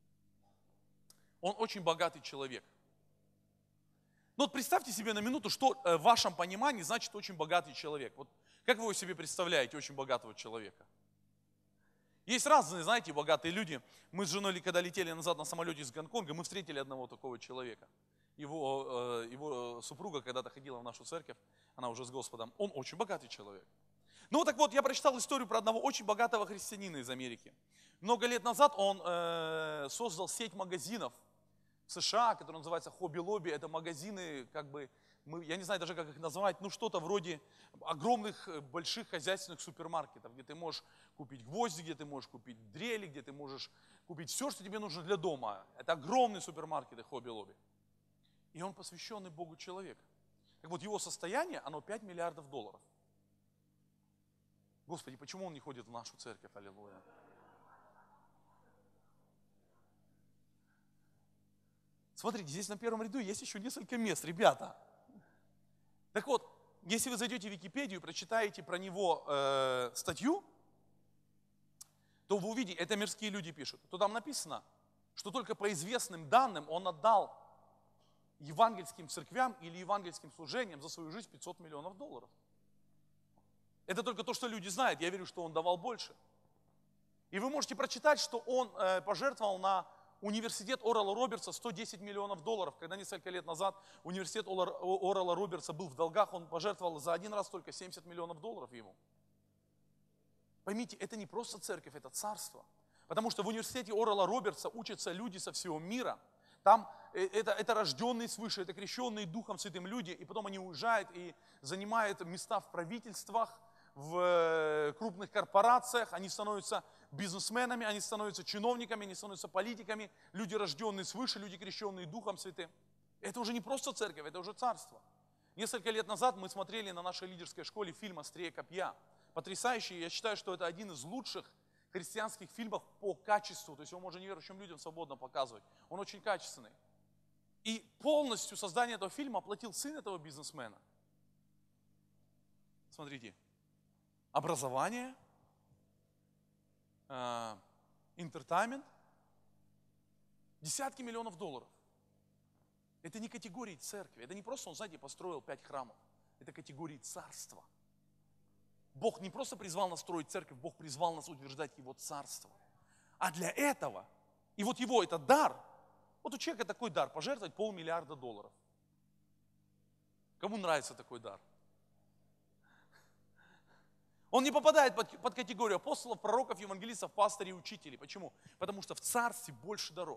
он очень богатый человек. Ну вот представьте себе на минуту, что в вашем понимании значит очень богатый человек. Вот как вы его себе представляете, очень богатого человека? Есть разные, знаете, богатые люди. Мы с женой, когда летели назад на самолете из Гонконга, мы встретили одного такого человека. Его, его супруга когда-то ходила в нашу церковь, она уже с Господом. Он очень богатый человек. Ну вот так вот, я прочитал историю про одного очень богатого христианина из Америки. Много лет назад он э, создал сеть магазинов в США, которая называется Hobby Lobby. Это магазины, как бы, мы, я не знаю даже, как их назвать, ну что-то вроде огромных больших хозяйственных супермаркетов, где ты можешь купить гвозди, где ты можешь купить дрели, где ты можешь купить все, что тебе нужно для дома. Это огромные супермаркеты Hobby Lobby. И он посвященный Богу человек. Так вот, его состояние, оно пять миллиардов долларов. Господи, почему он не ходит в нашу церковь? Аллилуйя. Смотрите, здесь на первом ряду есть еще несколько мест, ребята. Так вот, если вы зайдете в Википедию и прочитаете про него э, статью, то вы увидите, это мирские люди пишут, то там написано, что только по известным данным он отдал евангельским церквям или евангельским служениям за свою жизнь пятьсот миллионов долларов. Это только то, что люди знают. Я верю, что он давал больше. И вы можете прочитать, что он э, пожертвовал на университет Орала Робертса сто десять миллионов долларов. Когда несколько лет назад университет Орала Робертса был в долгах, он пожертвовал за один раз только семьдесят миллионов долларов ему. Поймите, это не просто церковь, это царство. Потому что в университете Орала Робертса учатся люди со всего мира. Там это, это рожденные свыше, это крещенные Духом Святым люди. И потом они уезжают и занимают места в правительствах, в крупных корпорациях, они становятся бизнесменами, они становятся чиновниками, они становятся политиками, люди, рожденные свыше, люди, крещенные Духом Святым. Это уже не просто церковь, это уже царство. Несколько лет назад мы смотрели на нашей лидерской школе фильм «Острее копья». Потрясающий, я считаю, что это один из лучших христианских фильмов по качеству, то есть его можно неверующим людям свободно показывать. Он очень качественный. И полностью создание этого фильма оплатил сын этого бизнесмена. Смотрите. Образование, э, интертеймент, десятки миллионов долларов. Это не категории церкви, это не просто он, знаете, построил пять храмов, это категории царства. Бог не просто призвал нас строить церковь, Бог призвал нас утверждать Его царство. А для этого, и вот его это дар, вот у человека такой дар, пожертвовать полмиллиарда долларов. Кому нравится такой дар? Он не попадает под, под категорию апостолов, пророков, евангелистов, пастырей и учителей. Почему? Потому что в царстве больше даров.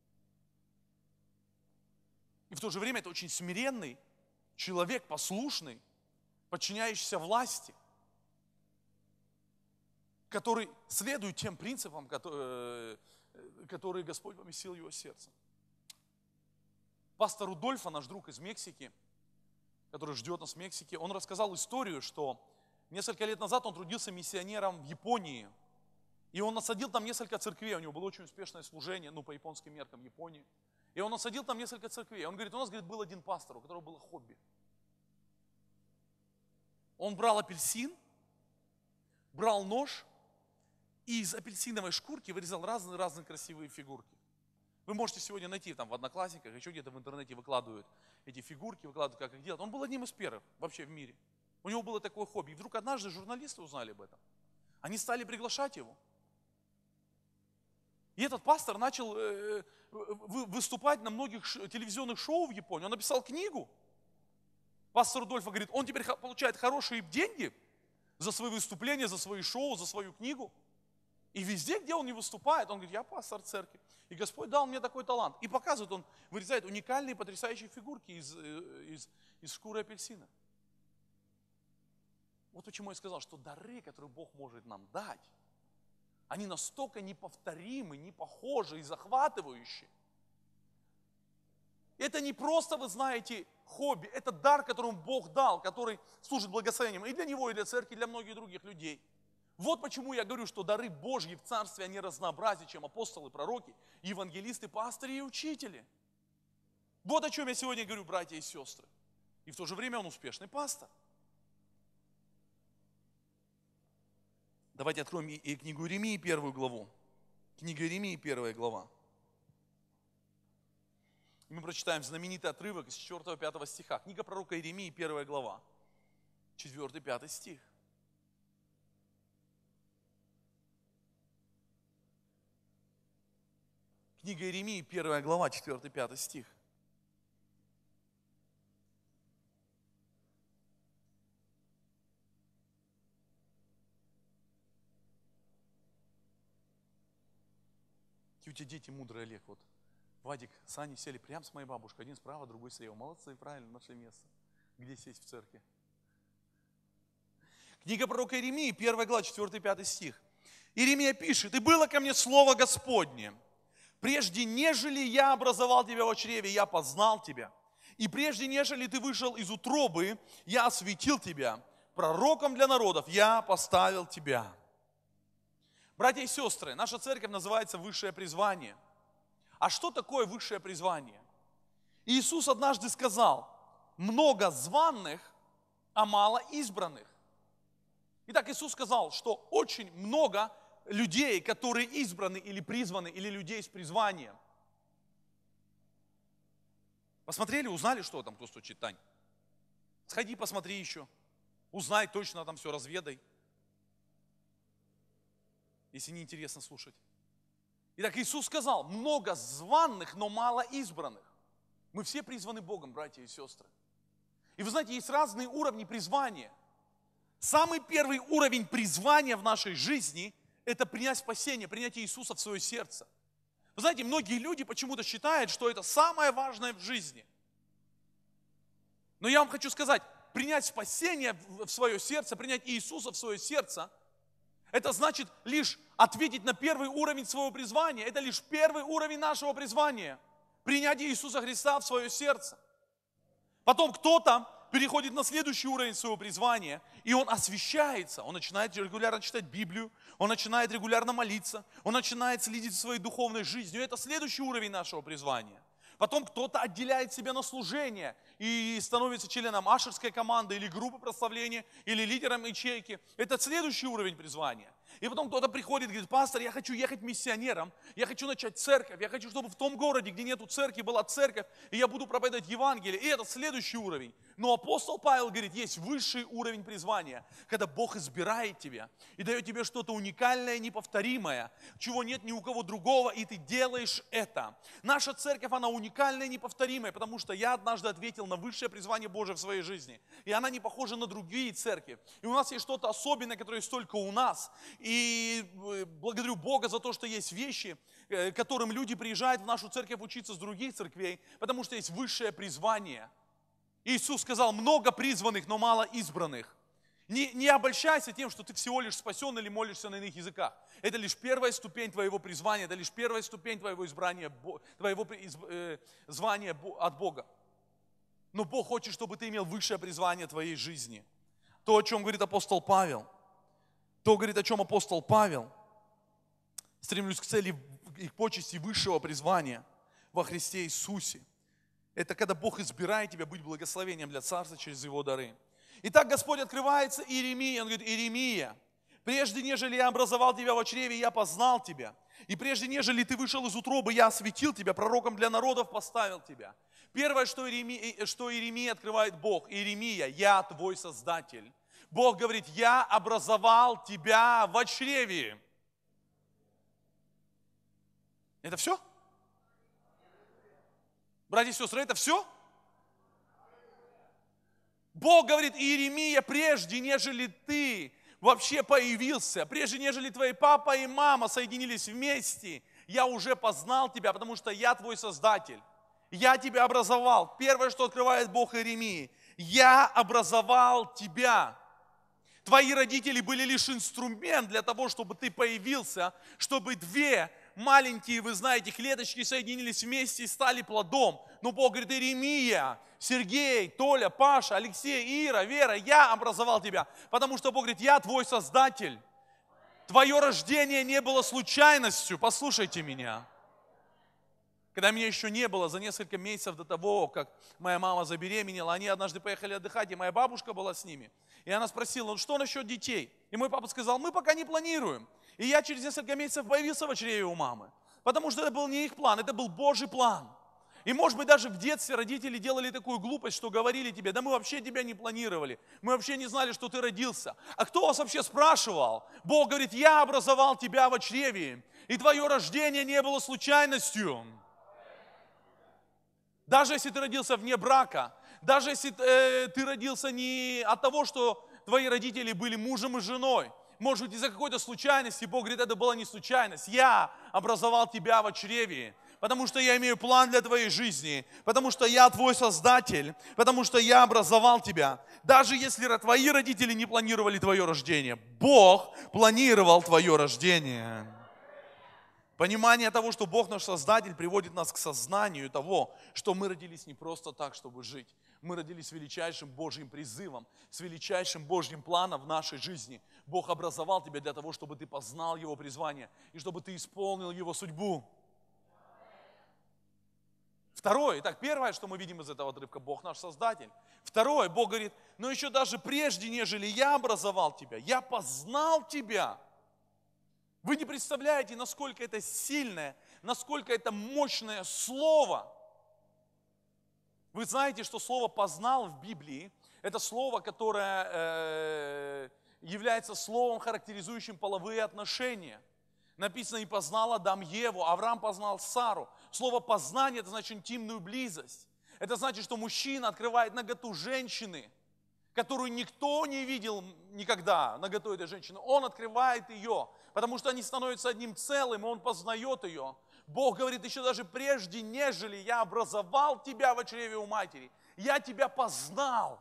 И в то же время это очень смиренный человек, послушный, подчиняющийся власти, который следует тем принципам, которые, которые Господь поместил в его сердце. Пастор Рудольфо, наш друг из Мексики, который ждет нас в Мексике, он рассказал историю, что несколько лет назад он трудился миссионером в Японии. И он насадил там несколько церквей. У него было очень успешное служение, ну, по японским меркам, в Японии. И он насадил там несколько церквей. Он говорит, у нас, говорит, был один пастор, у которого было хобби. Он брал апельсин, брал нож и из апельсиновой шкурки вырезал разные-разные красивые фигурки. Вы можете сегодня найти там в Одноклассниках, еще где-то в интернете выкладывают эти фигурки, выкладывают, как их делать. Он был одним из первых вообще в мире. У него было такое хобби. И вдруг однажды журналисты узнали об этом. Они стали приглашать его. И этот пастор начал э, выступать на многих телевизионных шоу в Японии. Он написал книгу. Пастор Рудольфо говорит, он теперь получает хорошие деньги за свои выступления, за свои шоу, за свою книгу. И везде, где он не выступает, он говорит, я пастор церкви. И Господь дал мне такой талант. И показывает, он вырезает уникальные, потрясающие фигурки из, из, из шкуры апельсина. Вот почему я сказал, что дары, которые Бог может нам дать, они настолько неповторимы, не похожи и захватывающие. Это не просто, вы знаете, хобби, это дар, который Бог дал, который служит благословением и для него, и для церкви, и для многих других людей. Вот почему я говорю, что дары Божьи в Царстве, они разнообразнее, чем апостолы, пророки, евангелисты, пастыри и учители. Вот о чем я сегодня говорю, братья и сестры. И в то же время он успешный пастор. Давайте откроем и книгу Иеремии, первую главу. Книга Иеремии, первая глава. И мы прочитаем знаменитый отрывок из четвёртого-пятого стиха. Книга пророка Иеремии, первая глава. четвёртый-пятый стих. Книга Иеремии, первая глава, четвёртый-пятый стих. Какие у тебя дети мудрые, Олег. Вот Вадик, Саня сели прямо с моей бабушкой. Один справа, другой слева. Молодцы, правильно, нашли место. Где сесть в церкви? Книга пророка Иеремии, первая глава, четвёртый-пятый стих. Иеремия пишет, «И было ко мне слово Господне, прежде нежели я образовал тебя в чреве, я познал тебя. И прежде нежели ты вышел из утробы, я осветил тебя. Пророком для народов я поставил тебя». Братья и сестры, наша церковь называется «Высшее призвание». А что такое высшее призвание? Иисус однажды сказал, много званых, а мало избранных. Итак, Иисус сказал, что очень много людей, которые избраны или призваны, или людей с призванием. Посмотрели, узнали, что там, кто стучит, Тань? Сходи, посмотри еще. Узнай точно, там все разведай. Если не интересно слушать. Итак, Иисус сказал, много званых, но мало избранных. Мы все призваны Богом, братья и сестры. И вы знаете, есть разные уровни призвания. Самый первый уровень призвания в нашей жизни – это принять спасение, принять Иисуса в свое сердце. Вы знаете, многие люди почему-то считают, что это самое важное в жизни. Но я вам хочу сказать, принять спасение в свое сердце, принять Иисуса в свое сердце – это значит лишь ответить на первый уровень своего призвания. Это лишь первый уровень нашего призвания. Принять Иисуса Христа в свое сердце. Потом кто-то переходит на следующий уровень своего призвания, и он освящается. Он начинает регулярно читать Библию, он начинает регулярно молиться, он начинает следить за своей духовной жизнью. Это следующий уровень нашего призвания. Потом кто-то отделяет себя на служение и становится членом ашерской команды или группы прославления, или лидером ячейки. Это следующий уровень призвания. И потом кто-то приходит и говорит, пастор, я хочу ехать миссионером, я хочу начать церковь, я хочу, чтобы в том городе, где нету церкви, была церковь, и я буду проповедовать Евангелие. И это следующий уровень. Но апостол Павел говорит, есть высший уровень призвания, когда Бог избирает тебя и дает тебе что-то уникальное, неповторимое, чего нет ни у кого другого, и ты делаешь это. Наша церковь, она уникальная, неповторимая, потому что я однажды ответил на высшее призвание Божие в своей жизни. И она не похожа на другие церкви. И у нас есть что-то особенное, которое есть только у нас. И благодарю Бога за то, что есть вещи, которым люди приезжают в нашу церковь учиться с других церквей, потому что есть высшее призвание. Иисус сказал, много призванных, но мало избранных. Не, не обольщайся тем, что ты всего лишь спасен или молишься на иных языках. Это лишь первая ступень твоего призвания, это лишь первая ступень твоего избрания, твоего звания от Бога. Но Бог хочет, чтобы ты имел высшее призвание твоей жизни. То, о чем говорит апостол Павел. То, говорит, о чем апостол Павел. Стремлюсь к цели и к почести высшего призвания во Христе Иисусе. Это когда Бог избирает тебя быть благословением для Царства через Его дары. Итак, Господь открывается Иеремии. Он говорит, Иеремия, прежде нежели я образовал тебя в чреве, я познал тебя. И прежде нежели ты вышел из утробы, я осветил тебя, пророком для народов поставил тебя. Первое, что Иеремия, что Иеремия открывает Бог. Иеремия, я твой Создатель. Бог говорит, я образовал тебя в чреве. Это все? Братья и сестры, это все? Бог говорит, Иеремия, прежде нежели ты вообще появился, прежде нежели твои папа и мама соединились вместе, я уже познал тебя, потому что я твой Создатель. Я тебя образовал. Первое, что открывает Бог Иеремии, я образовал тебя. Твои родители были лишь инструмент для того, чтобы ты появился, чтобы две маленькие, вы знаете, клеточки соединились вместе и стали плодом. Но Бог говорит, Иеремия, Сергей, Толя, Паша, Алексей, Ира, Вера, я образовал тебя. Потому что Бог говорит, я твой Создатель. Твое рождение не было случайностью. Послушайте меня. Когда меня еще не было, за несколько месяцев до того, как моя мама забеременела, они однажды поехали отдыхать, и моя бабушка была с ними. И она спросила, ну что насчет детей? И мой папа сказал, мы пока не планируем. И я через несколько месяцев появился в чреве у мамы. Потому что это был не их план, это был Божий план. И может быть даже в детстве родители делали такую глупость, что говорили тебе, да мы вообще тебя не планировали, мы вообще не знали, что ты родился. А кто вас вообще спрашивал? Бог говорит, я образовал тебя в чреве, и твое рождение не было случайностью. Даже если ты родился вне брака, даже если э, ты родился не от того, что твои родители были мужем и женой, может быть, из-за какой-то случайности, Бог говорит, это была не случайность. Я образовал тебя в чреве, потому что я имею план для твоей жизни, потому что я твой Создатель, потому что я образовал тебя. Даже если твои родители не планировали твое рождение, Бог планировал твое рождение. Понимание того, что Бог наш Создатель, приводит нас к сознанию того, что мы родились не просто так, чтобы жить. Мы родились с величайшим Божьим призывом, с величайшим Божьим планом в нашей жизни. Бог образовал тебя для того, чтобы ты познал Его призвание и чтобы ты исполнил Его судьбу. Второе, итак, первое, что мы видим из этого отрывка, Бог наш Создатель. Второе, Бог говорит, но еще даже прежде, нежели я образовал тебя, я познал тебя. Вы не представляете, насколько это сильное, насколько это мощное слово. Вы знаете, что слово «познал» в Библии – это слово, которое э, является словом, характеризующим половые отношения. Написано, и познал Адам Еву, Авраам познал Сару. Слово «познание» – это значит интимную близость. Это значит, что мужчина открывает наготу женщины, которую никто не видел никогда, наготу этой женщины. Он открывает ее, потому что они становятся одним целым, и он познает ее. Бог говорит, еще даже прежде, нежели я образовал тебя в чреве у матери, я тебя познал.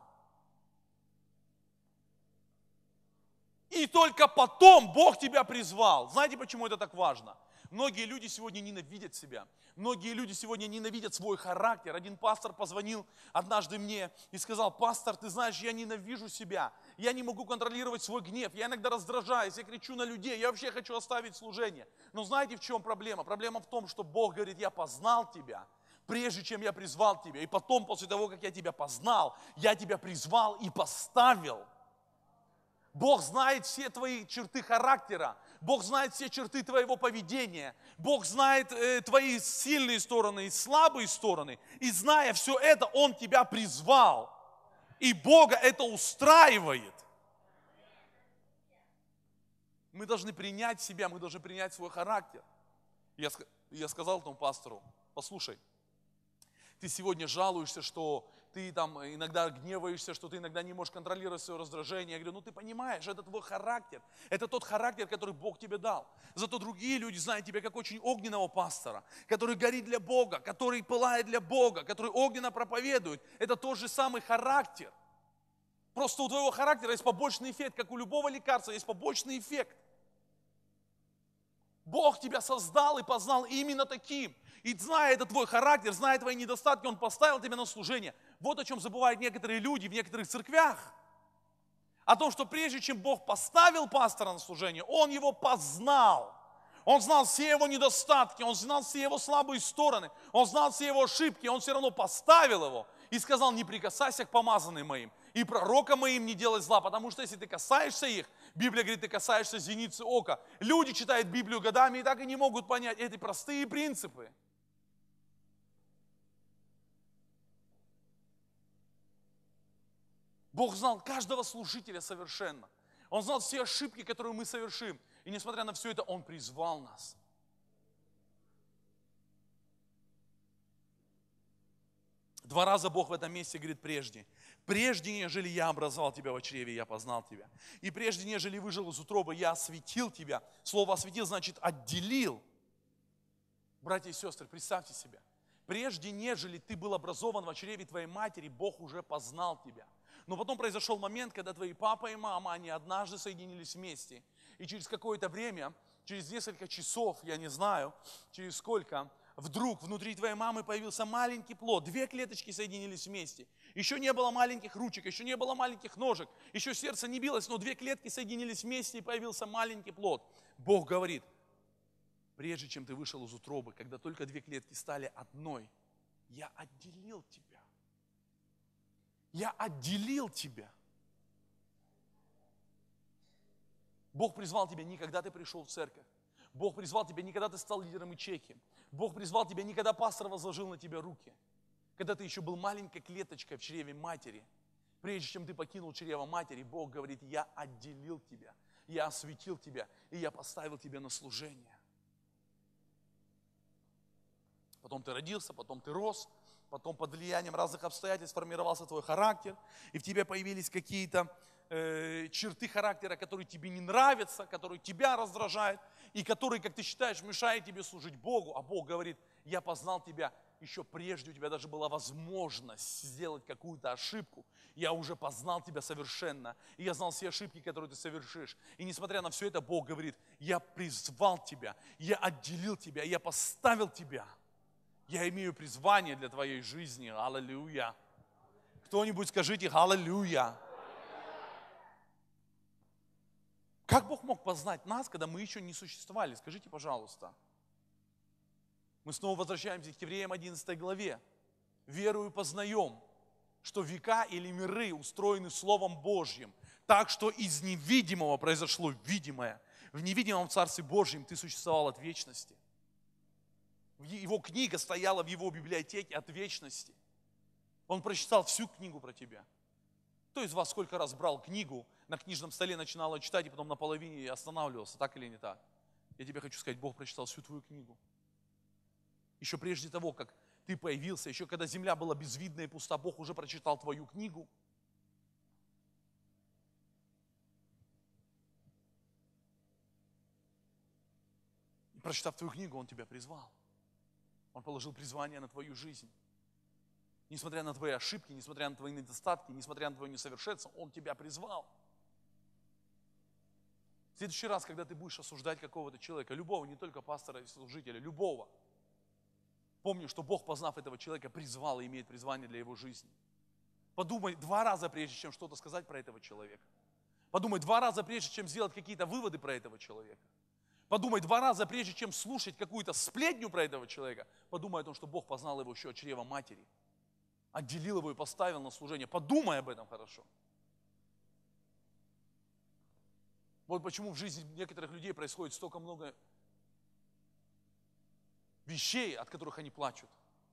И только потом Бог тебя призвал. Знаете, почему это так важно? Многие люди сегодня ненавидят себя. Многие люди сегодня ненавидят свой характер. Один пастор позвонил однажды мне и сказал, пастор, ты знаешь, я ненавижу себя. Я не могу контролировать свой гнев. Я иногда раздражаюсь, я кричу на людей. Я вообще хочу оставить служение. Но знаете, в чем проблема? Проблема в том, что Бог говорит, я познал тебя, прежде чем я призвал тебя. И потом, после того, как я тебя познал, я тебя призвал и поставил. Бог знает все твои черты характера. Бог знает все черты твоего поведения. Бог знает э, твои сильные стороны и слабые стороны. И зная все это, Он тебя призвал. И Бога это устраивает. Мы должны принять себя, мы должны принять свой характер. Я, я сказал этому пастору, послушай, ты сегодня жалуешься, что ты там иногда гневаешься, что ты иногда не можешь контролировать свое раздражение. Я говорю, ну ты понимаешь, это твой характер. Это тот характер, который Бог тебе дал. Зато другие люди знают тебя как очень огненного пастора, который горит для Бога, который пылает для Бога, который огненно проповедует. Это тот же самый характер. Просто у твоего характера есть побочный эффект, как у любого лекарства есть побочный эффект. Бог тебя создал и познал именно таким. И зная этот твой характер, зная твои недостатки, Он поставил тебя на служение. Вот о чем забывают некоторые люди в некоторых церквях. О том, что прежде чем Бог поставил пастора на служение, Он его познал. Он знал все его недостатки, Он знал все его слабые стороны, Он знал все его ошибки, Он все равно поставил его и сказал, не прикасайся к помазанным моим, и пророкам моим не делай зла, потому что если ты касаешься их, Библия говорит, ты касаешься зеницы ока. Люди читают Библию годами и так и не могут понять эти простые принципы. Бог знал каждого служителя совершенно. Он знал все ошибки, которые мы совершим. И несмотря на все это, Он призвал нас. Два раза Бог в этом месте говорит прежде. Прежде, нежели я образовал тебя в чреве, я познал тебя. И прежде, нежели выжил из утробы, я осветил тебя. Слово осветил значит отделил. Братья и сестры, представьте себе. Прежде, нежели ты был образован в чреве твоей матери, Бог уже познал тебя. Но потом произошел момент, когда твои папа и мама, они однажды соединились вместе. И через какое-то время, через несколько часов, я не знаю, через сколько, вдруг внутри твоей мамы появился маленький плод. Две клеточки соединились вместе. Еще не было маленьких ручек, еще не было маленьких ножек, еще сердце не билось, но две клетки соединились вместе и появился маленький плод. Бог говорит, прежде чем ты вышел из утробы, когда только две клетки стали одной, я отделил тебя. Я отделил тебя. Бог призвал тебя не когда ты пришел в церковь. Бог призвал тебя не когда ты стал лидером ячейки. Бог призвал тебя не когда пастор возложил на тебя руки. Когда ты еще был маленькой клеточкой в чреве матери. Прежде чем ты покинул чрево матери, Бог говорит, я отделил тебя. Я осветил тебя. И я поставил тебя на служение. Потом ты родился, потом ты рос. Потом под влиянием разных обстоятельств сформировался твой характер, и в тебе появились какие-то э, черты характера, которые тебе не нравятся, которые тебя раздражают, и которые, как ты считаешь, мешают тебе служить Богу. А Бог говорит, я познал тебя еще прежде, у тебя даже была возможность сделать какую-то ошибку. Я уже познал тебя совершенно, и я знал все ошибки, которые ты совершишь. И несмотря на все это, Бог говорит, я призвал тебя, я отделил тебя, я поставил тебя. Я имею призвание для твоей жизни. Аллилуйя. Кто-нибудь скажите аллилуйя. Как Бог мог познать нас, когда мы еще не существовали? Скажите, пожалуйста. Мы снова возвращаемся к Евреям одиннадцатой главе. Верую познаем, что века или миры устроены Словом Божьим, так что из невидимого произошло видимое. В невидимом Царстве Божьем ты существовал от вечности. Его книга стояла в его библиотеке от вечности. Он прочитал всю книгу про тебя. Кто из вас сколько раз брал книгу, на книжном столе начинал ее читать, и потом на половине останавливался, так или не так? Я тебе хочу сказать, Бог прочитал всю твою книгу. Еще прежде того, как ты появился, еще когда земля была безвидна и пуста, Бог уже прочитал твою книгу. И прочитав твою книгу, Он тебя призвал. Он положил призвание на твою жизнь. Несмотря на твои ошибки, несмотря на твои недостатки, несмотря на твое несовершенство, Он тебя призвал. В следующий раз, когда ты будешь осуждать какого-то человека, любого, не только пастора и служителя, любого, помни, что Бог, познав этого человека, призвал и имеет призвание для его жизни. Подумай два раза, прежде чем что-то сказать про этого человека. Подумай два раза, прежде чем сделать какие-то выводы про этого человека. Подумай два раза, прежде чем слушать какую-то сплетню про этого человека. Подумай о том, что Бог познал его еще от чрева матери. Отделил его и поставил на служение. Подумай об этом хорошо. Вот почему в жизни некоторых людей происходит столько много вещей, от которых они плачут.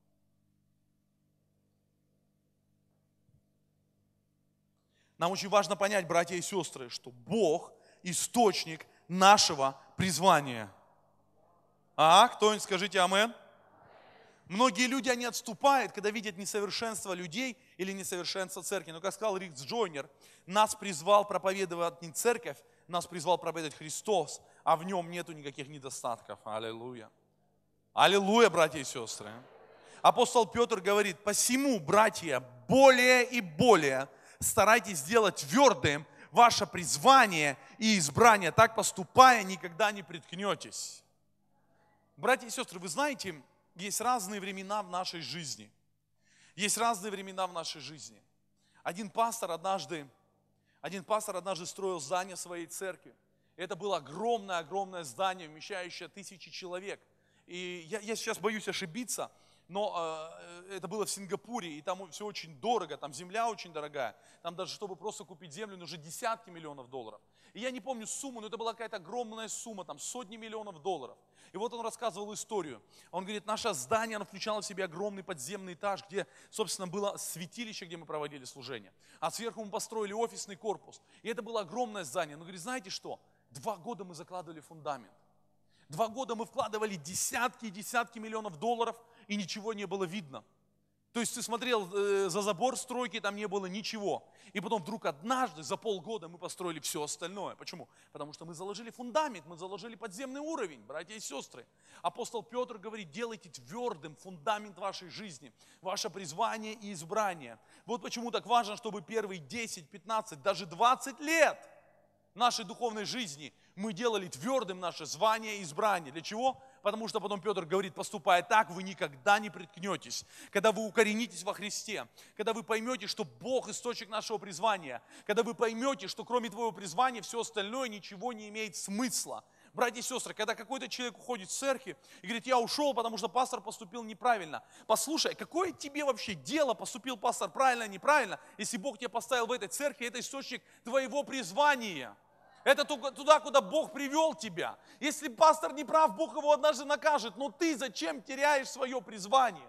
Нам очень важно понять, братья и сестры, что Бог – источник нашего призвания. А, кто-нибудь скажите амен? Многие люди, они отступают, когда видят несовершенство людей или несовершенство церкви. Но, как сказал Рикс Джойнер, нас призвал проповедовать не церковь, нас призвал проповедовать Христос, а в нем нету никаких недостатков. Аллилуйя. Аллилуйя, братья и сестры. Апостол Петр говорит, посему, братья, более и более старайтесь сделать твердым ваше призвание и избрание, так поступая, никогда не приткнетесь. Братья и сестры, вы знаете, есть разные времена в нашей жизни. Есть разные времена в нашей жизни. Один пастор однажды, один пастор однажды строил здание своей церкви. Это было огромное-огромное здание, вмещающее тысячи человек. И я, я сейчас боюсь ошибиться, Но э, это было в Сингапуре, и там все очень дорого, там земля очень дорогая. Там даже, чтобы просто купить землю, нужно десятки миллионов долларов. И я не помню сумму, но это была какая-то огромная сумма, там сотни миллионов долларов. И вот он рассказывал историю. Он говорит, наше здание, оно включало в себя огромный подземный этаж, где, собственно, было святилище, где мы проводили служение. А сверху мы построили офисный корпус. И это было огромное здание. Но говорит, знаете что? Два года мы закладывали фундамент. Два года мы вкладывали десятки и десятки миллионов долларов, и ничего не было видно. То есть ты смотрел э, за забор стройки, там не было ничего. И потом вдруг однажды, за полгода мы построили все остальное. Почему? Потому что мы заложили фундамент, мы заложили подземный уровень, братья и сестры. Апостол Петр говорит, делайте твердым фундамент вашей жизни, ваше призвание и избрание. Вот почему так важно, чтобы первые десять, пятнадцать, даже двадцать лет нашей духовной жизни мы делали твердым наше звание и избрание. Для чего? Потому что потом Петр говорит, поступая так, вы никогда не приткнетесь. Когда вы укоренитесь во Христе, когда вы поймете, что Бог источник нашего призвания, когда вы поймете, что кроме твоего призвания все остальное ничего не имеет смысла. Братья и сестры, когда какой-то человек уходит в церковь и говорит, я ушел, потому что пастор поступил неправильно. Послушай, какое тебе вообще дело, поступил пастор правильно, неправильно, если Бог тебя поставил в этой церкви, это источник твоего призвания. Это туда, куда Бог привел тебя. Если пастор не прав, Бог его однажды накажет. Но ты зачем теряешь свое призвание?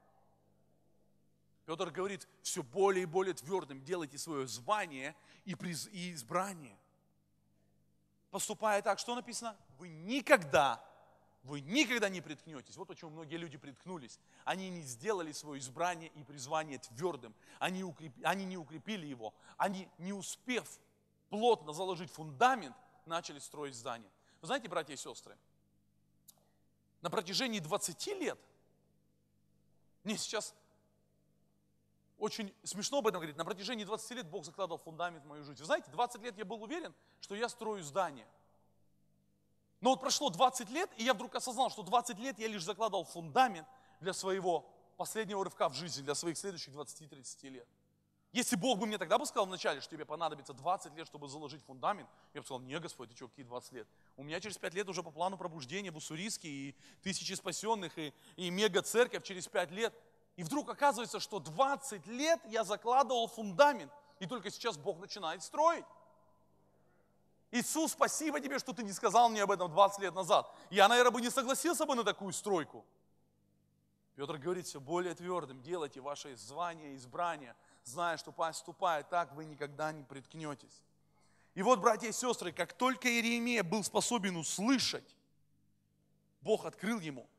Петр говорит, все более и более твердым делайте свое звание и, приз... и избрание. Поступая так, что написано? Вы никогда, вы никогда не приткнетесь. Вот почему многие люди приткнулись. Они не сделали свое избрание и призвание твердым. Они, укреп... они не укрепили его. Они, не успев плотно заложить фундамент, начали строить здание. Вы знаете, братья и сестры, на протяжении двадцати лет, мне сейчас очень смешно об этом говорить, на протяжении двадцати лет Бог закладывал фундамент в мою жизнь. Вы знаете, двадцать лет я был уверен, что я строю здание. Но вот прошло двадцать лет, и я вдруг осознал, что двадцать лет я лишь закладывал фундамент для своего последнего рывка в жизни, для своих следующих двадцати-тридцати лет. Если Бог бы мне тогда бы сказал вначале, что тебе понадобится двадцать лет, чтобы заложить фундамент, я бы сказал, не, Господь, ты что, какие двадцать лет? У меня через пять лет уже по плану пробуждения в Уссурийске и тысячи спасенных, и, и мега-церковь через пять лет. И вдруг оказывается, что двадцать лет я закладывал фундамент, и только сейчас Бог начинает строить. Иисус, спасибо тебе, что ты не сказал мне об этом двадцать лет назад. Я, наверное, бы не согласился бы на такую стройку. Петр говорит, все более твердым делайте ваше звание и избрание, зная, что поступая так, вы никогда не приткнетесь. И вот, братья и сестры, как только Иеремия был способен услышать, Бог открыл ему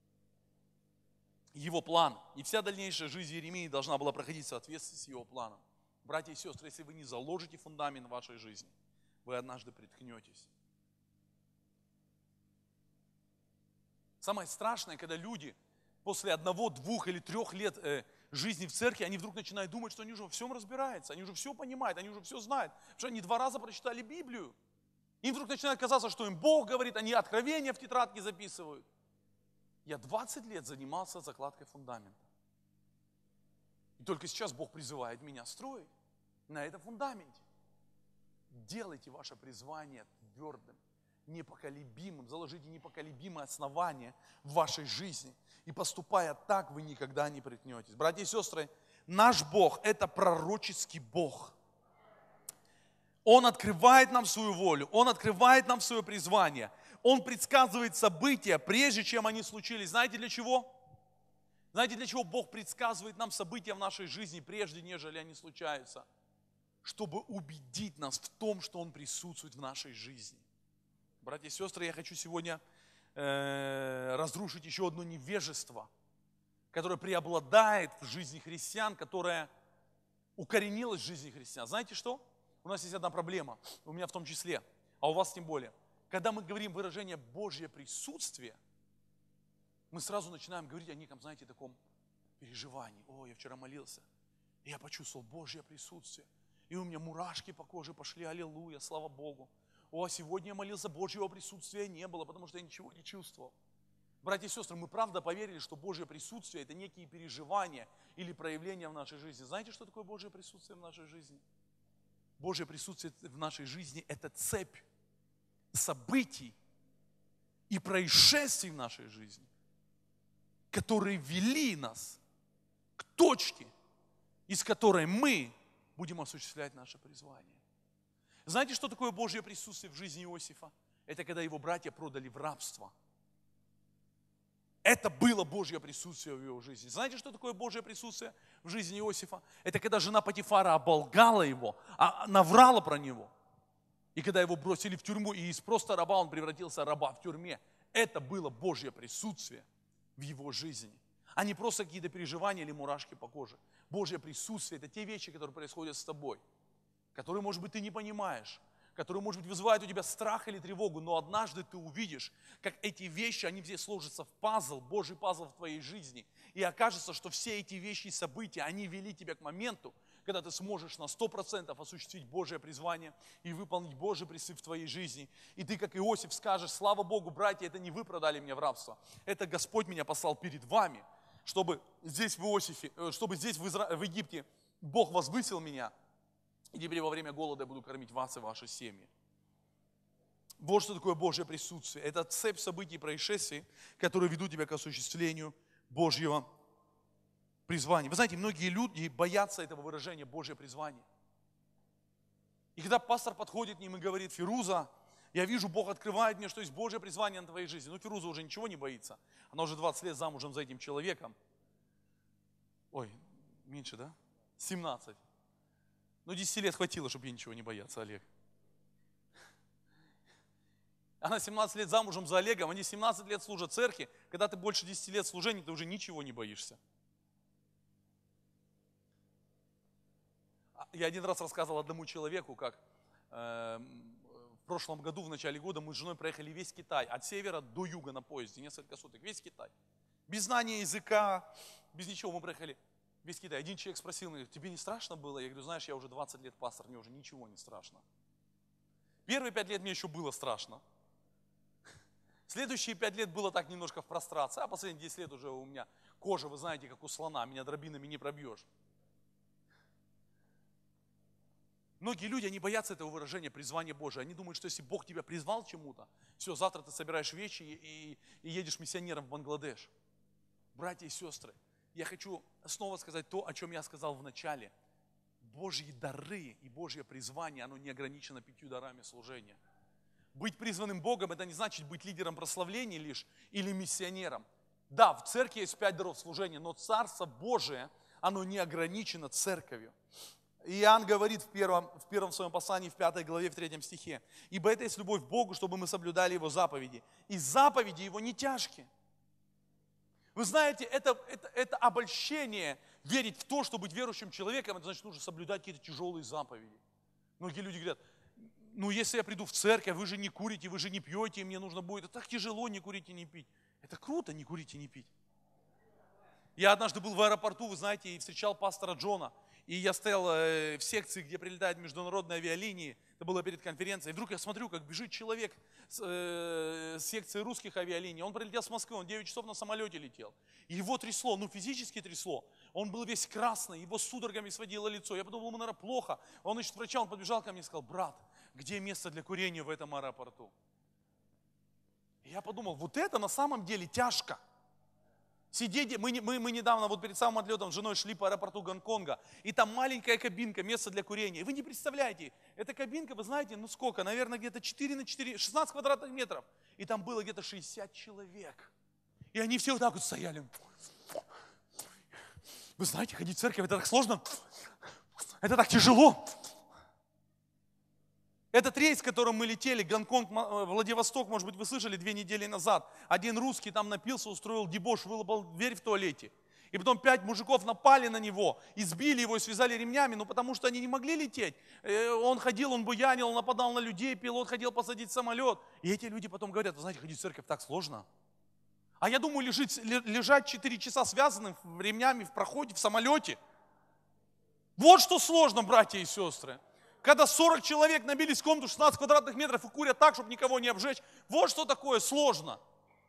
его план. И вся дальнейшая жизнь Иеремии должна была проходить в соответствии с его планом. Братья и сестры, если вы не заложите фундамент вашей жизни, вы однажды приткнетесь. Самое страшное, когда люди после одного, двух или трех лет э, жизни в церкви, они вдруг начинают думать, что они уже во всем разбираются, они уже все понимают, они уже все знают. Потому что они два раза прочитали Библию. Им вдруг начинает казаться, что им Бог говорит, они откровения в тетрадке записывают. Я двадцать лет занимался закладкой фундамента. И только сейчас Бог призывает меня строить на этом фундаменте. Делайте ваше призвание твердым, непоколебимым, заложите непоколебимое основание в вашей жизни. И поступая так, вы никогда не приткнетесь. Братья и сестры, наш Бог – это пророческий Бог. Он открывает нам свою волю, Он открывает нам свое призвание. Он предсказывает события, прежде чем они случились. Знаете для чего? Знаете, для чего Бог предсказывает нам события в нашей жизни, прежде нежели они случаются? Чтобы убедить нас в том, что Он присутствует в нашей жизни. Братья и сестры, я хочу сегодня э, разрушить еще одно невежество, которое преобладает в жизни христиан, которое укоренилось в жизни христиан. Знаете что? У нас есть одна проблема, у меня в том числе, а у вас тем более. Когда мы говорим выражение «Божье присутствие», мы сразу начинаем говорить о неком, знаете, таком переживании. О, я вчера молился, и я почувствовал Божье присутствие. И у меня мурашки по коже пошли, аллилуйя, слава Богу. О, сегодня я молился, Божьего присутствия не было, потому что я ничего не чувствовал. Братья и сестры, мы правда поверили, что Божье присутствие – это некие переживания или проявления в нашей жизни. Знаете, что такое Божье присутствие в нашей жизни? Божье присутствие в нашей жизни – это цепь событий и происшествий в нашей жизни, которые вели нас к точке, из которой мы будем осуществлять наше призвание. Знаете, что такое Божье присутствие в жизни Иосифа? Это когда его братья продали в рабство. Это было Божье присутствие в его жизни. Знаете, что такое Божье присутствие в жизни Иосифа? Это когда жена Потифара оболгала его, а наврала про него. И когда его бросили в тюрьму, и из просто раба он превратился в раба в тюрьме. Это было Божье присутствие в его жизни. А не просто какие-то переживания или мурашки по коже. Божье присутствие – это те вещи, которые происходят с тобой, которые, может быть, ты не понимаешь, которые, может быть, вызывают у тебя страх или тревогу, но однажды ты увидишь, как эти вещи, они все сложатся в пазл, Божий пазл в твоей жизни. И окажется, что все эти вещи и события, они вели тебя к моменту, когда ты сможешь на сто процентов осуществить Божье призвание и выполнить Божий призыв в твоей жизни. И ты, как Иосиф, скажешь: слава Богу, братья, это не вы продали меня в рабство, это Господь меня послал перед вами, чтобы здесь в Иосифе, чтобы здесь в, Изра... в Египте Бог возвысил меня, и теперь во время голода я буду кормить вас и ваши семьи. Вот что такое Божье присутствие. Это цепь событий и происшествий, которые ведут тебя к осуществлению Божьего призвания. Вы знаете, многие люди боятся этого выражения «Божье призвание». И когда пастор подходит к ним и говорит: Фируза, я вижу, Бог открывает мне, что есть Божье призвание на твоей жизни. Ну, Фируза уже ничего не боится. Она уже двадцать лет замужем за этим человеком. Ой, меньше, да? семнадцать. Ну, десять лет хватило, чтобы ей ничего не бояться, Олег. Она семнадцать лет замужем за Олегом, они семнадцать лет служат церкви. Когда ты больше десяти лет служения, ты уже ничего не боишься. Я один раз рассказывал одному человеку, как э, в прошлом году, в начале года, мы с женой проехали весь Китай, от севера до юга на поезде, несколько суток, весь Китай. Без знания языка, без ничего мы проехали весь Китай. Один человек спросил меня: тебе не страшно было? Я говорю: знаешь, я уже двадцать лет пастор, мне уже ничего не страшно. Первые пять лет мне еще было страшно. Следующие пять лет было так немножко в прострации, а последние десять лет уже у меня кожа, вы знаете, как у слона, меня дробинами не пробьешь. Многие люди, они боятся этого выражения призвания Божие. Они думают, что если Бог тебя призвал чему-то, все, завтра ты собираешь вещи и, и едешь миссионером в Бангладеш. Братья и сестры, я хочу снова сказать то, о чем я сказал в начале. Божьи дары и Божье призвание, оно не ограничено пятью дарами служения. Быть призванным Богом – это не значит быть лидером прославления лишь или миссионером. Да, в церкви есть пять даров служения, но Царство Божие, оно не ограничено церковью. Иоанн говорит в первом, в первом своем послании, в пятой главе, в третьем стихе: «Ибо это есть любовь к Богу, чтобы мы соблюдали Его заповеди. И заповеди Его не тяжкие». Вы знаете, это, это, это обольщение верить в то, что быть верующим человеком, это значит, нужно соблюдать какие-то тяжелые заповеди. Многие люди говорят: ну если я приду в церковь, вы же не курите, вы же не пьете, и мне нужно будет. Это так тяжело не курить и не пить. Это круто не курить и не пить. Я однажды был в аэропорту, вы знаете, и встречал пастора Джона. И я стоял в секции, где прилетают международные авиалинии. Это было перед конференцией. И вдруг я смотрю, как бежит человек с э, секции русских авиалиний. Он прилетел с Москвы, он девять часов на самолете летел. И его трясло, ну физически трясло. Он был весь красный, его судорогами сводило лицо. Я подумал, ему, наверное, плохо. Он ищет врача, он подбежал ко мне и сказал: брат, где место для курения в этом аэропорту? И я подумал, вот это на самом деле тяжко. Сидеть, мы, мы, мы недавно вот перед самым отлетом с женой шли по аэропорту Гонконга, и там маленькая кабинка, место для курения. И вы не представляете, эта кабинка, вы знаете, ну сколько, наверное, где-то четыре на четыре, шестнадцать квадратных метров. И там было где-то шестьдесят человек. И они все вот так вот стояли. Вы знаете, ходить в церковь, это так сложно, это так тяжело. Этот рейс, которым мы летели, Гонконг, Владивосток, может быть, вы слышали, две недели назад. Один русский там напился, устроил дебош, вылопал дверь в туалете. И потом пять мужиков напали на него, избили его и связали ремнями, ну потому что они не могли лететь. Он ходил, он буянил, он нападал на людей, пилот хотел посадить самолет. И эти люди потом говорят: вы знаете, ходить в церковь так сложно. А я думаю, лежать, лежать четыре часа связанным ремнями в проходе, в самолете. Вот что сложно, братья и сестры. Когда сорок человек набились в комнату шестнадцать квадратных метров и курят так, чтобы никого не обжечь. Вот что такое сложно.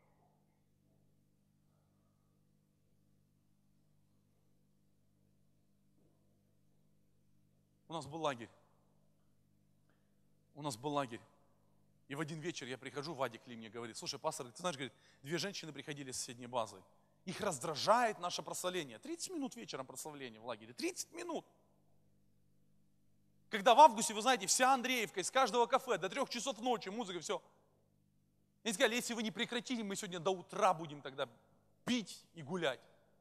У нас был лагерь. У нас был лагерь. И в один вечер я прихожу, Вадик Ли мне говорит: слушай, пастор, ты знаешь, говорит, две женщины приходили с соседней базы. Их раздражает наше прославление. тридцать минут вечером прославления в лагере. тридцать минут. Когда в августе, вы знаете, вся Андреевка из каждого кафе до трех часов ночи, музыка, все. Они сказали, если вы не прекратите, мы сегодня до утра будем тогда пить и гулять.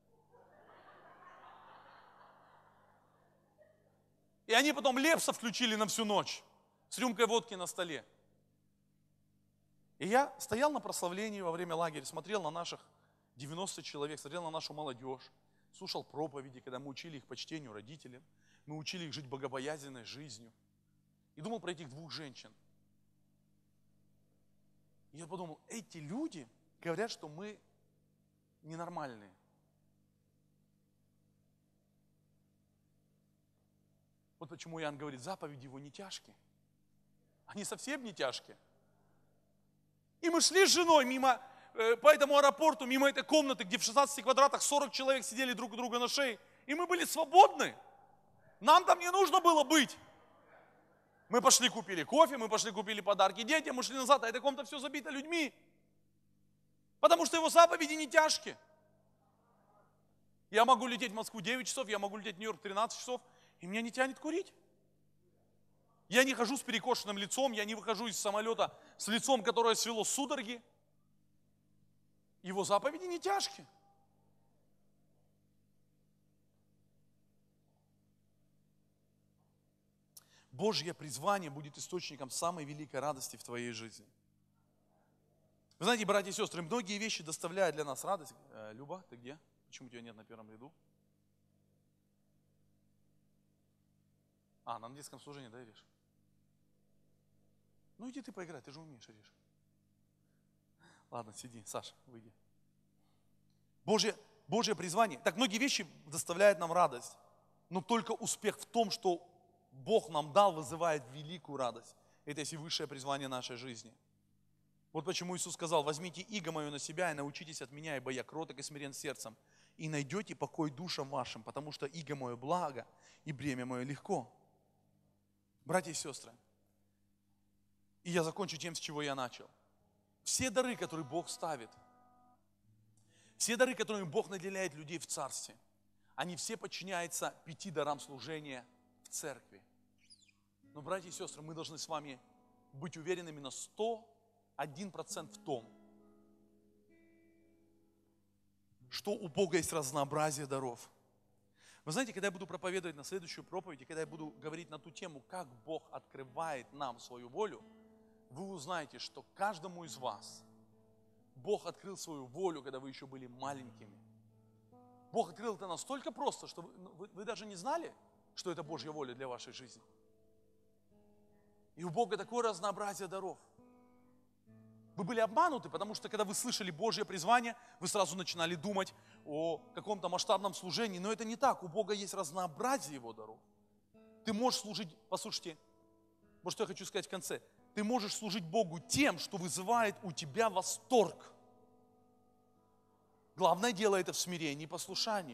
И они потом Лепса включили на всю ночь с рюмкой водки на столе. И я стоял на прославлении во время лагеря, смотрел на наших девяносто человек, смотрел на нашу молодежь, слушал проповеди, когда мы учили их почтению родителям, мы учили их жить богобоязненной жизнью. И думал про этих двух женщин. И я подумал, эти люди говорят, что мы ненормальные. Вот почему Иоанн говорит, заповеди его не тяжкие. Они совсем не тяжкие. И мы шли с женой мимо, э, по этому аэропорту, мимо этой комнаты, где в шестнадцати квадратах сорок человек сидели друг у друга на шее. И мы были свободны. Нам там не нужно было быть. Мы пошли купили кофе, мы пошли купили подарки детям, мы шли назад, а эта комната все забита людьми. Потому что его заповеди не тяжкие. Я могу лететь в Москву девять часов, я могу лететь в Нью-Йорк тринадцать часов, и меня не тянет курить. Я не хожу с перекошенным лицом, я не выхожу из самолета с лицом, которое свело судороги. Его заповеди не тяжкие. Божье призвание будет источником самой великой радости в твоей жизни. Вы знаете, братья и сестры, многие вещи доставляют для нас радость. Э, Люба, ты где? Почему тебя нет на первом ряду? А, на детском служении, да, Ириш? Ну иди ты поиграй, ты же умеешь, Ириш. Ладно, сиди, Саша, выйди. Божье, Божье призвание. Так многие вещи доставляют нам радость. Но только успех в том, что Бог нам дал, вызывает великую радость. Это есть и высшее призвание нашей жизни. Вот почему Иисус сказал, возьмите иго мое на себя и научитесь от меня, ибо я кроток и смирен сердцем, и найдете покой душам вашим, потому что иго мое благо, и бремя мое легко. Братья и сестры, и я закончу тем, с чего я начал. Все дары, которые Бог ставит, все дары, которыми Бог наделяет людей в царстве, они все подчиняются пяти дарам служения в церкви. Но, братья и сестры, мы должны с вами быть уверенными на сто один процент в том, что у Бога есть разнообразие даров. Вы знаете, когда я буду проповедовать на следующую проповедь, и когда я буду говорить на ту тему, как Бог открывает нам свою волю, вы узнаете, что каждому из вас Бог открыл свою волю, когда вы еще были маленькими. Бог открыл это настолько просто, что вы, вы, вы даже не знали, что это Божья воля для вашей жизни. И у Бога такое разнообразие даров. Вы были обмануты, потому что когда вы слышали Божье призвание, вы сразу начинали думать о каком-то масштабном служении. Но это не так. У Бога есть разнообразие Его даров. Ты можешь служить, послушайте, вот что я хочу сказать в конце. Ты можешь служить Богу тем, что вызывает у тебя восторг. Главное дело это в смирении и послушании.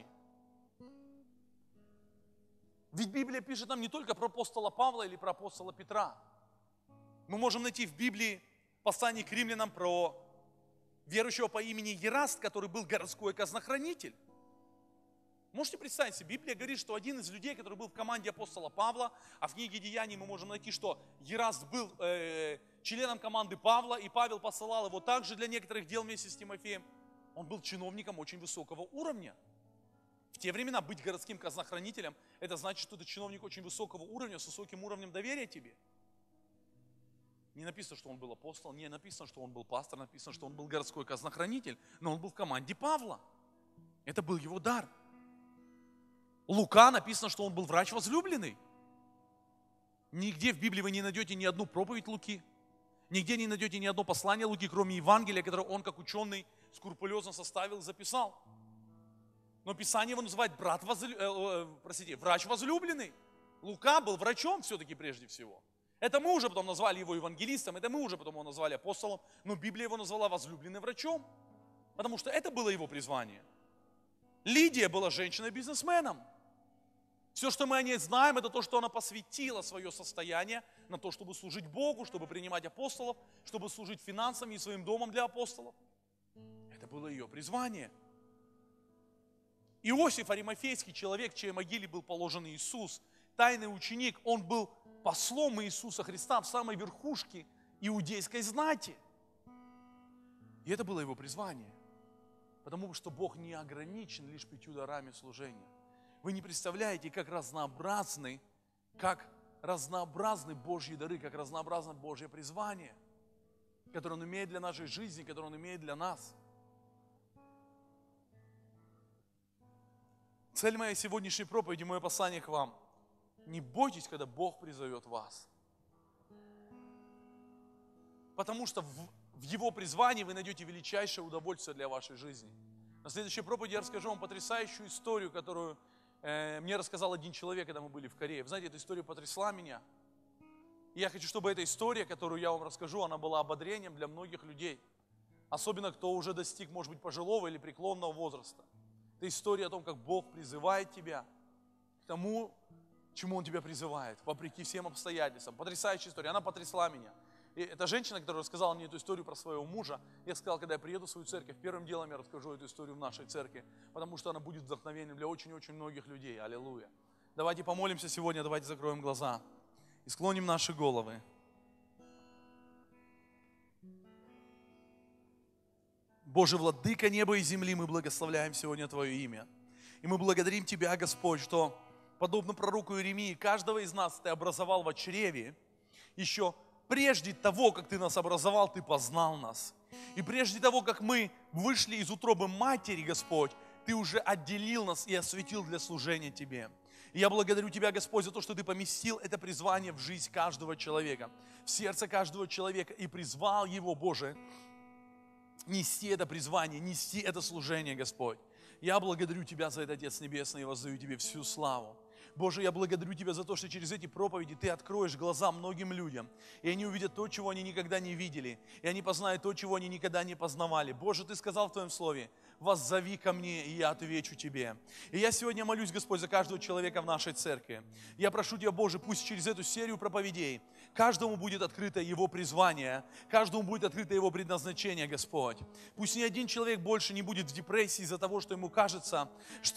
Ведь Библия пишет нам не только про апостола Павла или про апостола Петра. Мы можем найти в Библии послание к римлянам про верующего по имени Ераст, который был городской казнохранитель. Можете представить себе, Библия говорит, что один из людей, который был в команде апостола Павла, а в книге Деяний мы можем найти, что Ераст был э, членом команды Павла, и Павел посылал его также для некоторых дел вместе с Тимофеем. Он был чиновником очень высокого уровня. В те времена быть городским казнохранителем, это значит, что ты чиновник очень высокого уровня, с высоким уровнем доверия тебе. Не написано, что он был апостол, не написано, что он был пастор, написано, что он был городской казнохранитель, но он был в команде Павла. Это был его дар. Лука написано, что он был врач возлюбленный. Нигде в Библии вы не найдете ни одну проповедь Луки, нигде не найдете ни одно послание Луки, кроме Евангелия, которое он как ученый скрупулезно составил и записал. Но Писание его называет брат возлю... э, э, простите, врач возлюбленный. Лука был врачом все-таки прежде всего. Это мы уже потом назвали его евангелистом, это мы уже потом его назвали апостолом, но Библия его назвала возлюбленным врачом, потому что это было его призвание. Лидия была женщиной-бизнесменом. Все, что мы о ней знаем, это то, что она посвятила свое состояние на то, чтобы служить Богу, чтобы принимать апостолов, чтобы служить финансами и своим домом для апостолов. Это было ее призвание. Иосиф Аримафейский, человек, в чьей могиле был положен Иисус, тайный ученик, он был послом Иисуса Христа в самой верхушке иудейской знати. И это было его призвание. Потому что Бог не ограничен лишь пятью дарами служения. Вы не представляете, как разнообразны, как разнообразны Божьи дары, как разнообразно Божье призвание, которое Он имеет для нашей жизни, которое Он имеет для нас. Цель моей сегодняшней проповеди, мое послание к вам. Не бойтесь, когда Бог призовет вас. Потому что в, в Его призвании вы найдете величайшее удовольствие для вашей жизни. На следующей проповеди я расскажу вам потрясающую историю, которую э, мне рассказал один человек, когда мы были в Корее. Вы знаете, эта история потрясла меня. И я хочу, чтобы эта история, которую я вам расскажу, она была ободрением для многих людей. Особенно, кто уже достиг, может быть, пожилого или преклонного возраста. Это история о том, как Бог призывает тебя к тому, чему Он тебя призывает, вопреки всем обстоятельствам. Потрясающая история, она потрясла меня. И эта женщина, которая рассказала мне эту историю про своего мужа, я сказал, когда я приеду в свою церковь, первым делом я расскажу эту историю в нашей церкви, потому что она будет вдохновением для очень-очень многих людей. Аллилуйя. Давайте помолимся сегодня, давайте закроем глаза и склоним наши головы. Боже, Владыка неба и земли, мы благословляем сегодня Твое имя. И мы благодарим Тебя, Господь, что, подобно пророку Иеремии, каждого из нас Ты образовал во чреве. Еще прежде того, как Ты нас образовал, Ты познал нас. И прежде того, как мы вышли из утробы матери, Господь, Ты уже отделил нас и осветил для служения Тебе. И я благодарю Тебя, Господь, за то, что Ты поместил это призвание в жизнь каждого человека, в сердце каждого человека и призвал его, Боже, нести это призвание, нести это служение, Господь. Я благодарю Тебя за это, Отец Небесный, и воздаю Тебе всю славу. Боже, я благодарю Тебя за то, что через эти проповеди Ты откроешь глаза многим людям, и они увидят то, чего они никогда не видели, и они познают то, чего они никогда не познавали. Боже, Ты сказал в Твоем Слове: воззови ко мне, и я отвечу тебе. И я сегодня молюсь, Господь, за каждого человека в нашей церкви. Я прошу Тебя, Боже, пусть через эту серию проповедей каждому будет открыто его призвание, каждому будет открыто его предназначение, Господь. Пусть ни один человек больше не будет в депрессии из-за того, что ему кажется,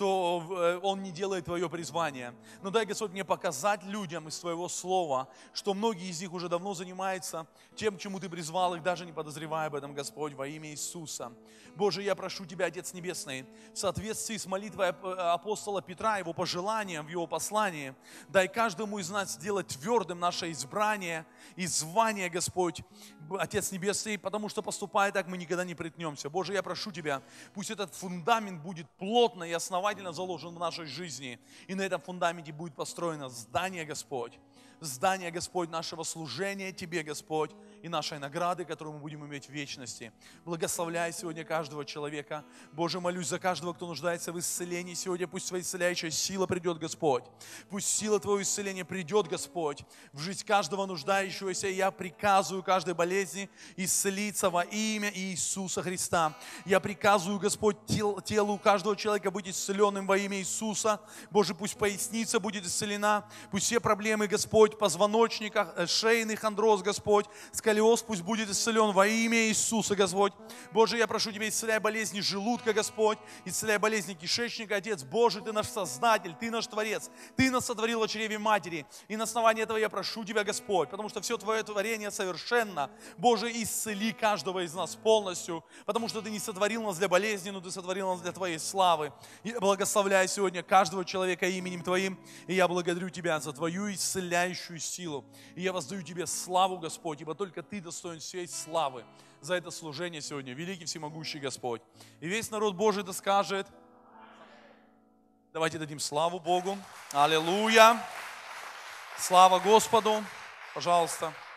что он не делает Твое призвание. Но дай, Господь, мне показать людям из Твоего Слова, что многие из них уже давно занимаются тем, к чему Ты призвал их, даже не подозревая об этом, Господь, во имя Иисуса. Боже, я прошу Тебя, Отец Небесный, в соответствии с молитвой апостола Петра, его пожеланием в его послании, дай каждому из нас сделать твердым наше избрание и звание, Господь, Отец Небесный, потому что, поступая так, мы никогда не притнемся. Боже, я прошу Тебя, пусть этот фундамент будет плотно и основательно заложен в нашей жизни, и на этом фундаменте будет построено здание, Господь, здание, Господь, нашего служения Тебе, Господь, и нашей награды, которую мы будем иметь в вечности. Благословляй сегодня каждого человека. Боже, молюсь за каждого, кто нуждается в исцелении сегодня. Пусть Твоя исцеляющая сила придет, Господь. Пусть сила Твоего исцеления придет, Господь, в жизнь каждого нуждающегося. И я приказываю каждой болезни исцелиться во имя Иисуса Христа. Я приказываю, Господь, тел, телу каждого человека быть исцеленным во имя Иисуса. Боже, пусть поясница будет исцелена. Пусть все проблемы, Господь, позвоночника, шейный хондроз, Господь, сколиоз пусть будет исцелен во имя Иисуса, Господь. Боже, я прошу Тебя, исцеляй болезни желудка, Господь, исцеляй болезни кишечника, Отец. Боже, Ты наш Создатель, Ты наш Творец, Ты нас сотворил во чреве матери. И на основании этого я прошу Тебя, Господь, потому что все Твое творение совершенно. Боже, исцели каждого из нас полностью, потому что Ты не сотворил нас для болезни, но Ты сотворил нас для Твоей славы. Я благословляю сегодня каждого человека именем Твоим, и я благодарю Тебя за Твою исцеляющую силу. И я воздаю Тебе славу, Господь, ибо только Ты достоин всей славы за это служение сегодня, великий всемогущий Господь. И весь народ Божий да скажет: давайте дадим славу Богу. Аллилуйя! Слава Господу! Пожалуйста.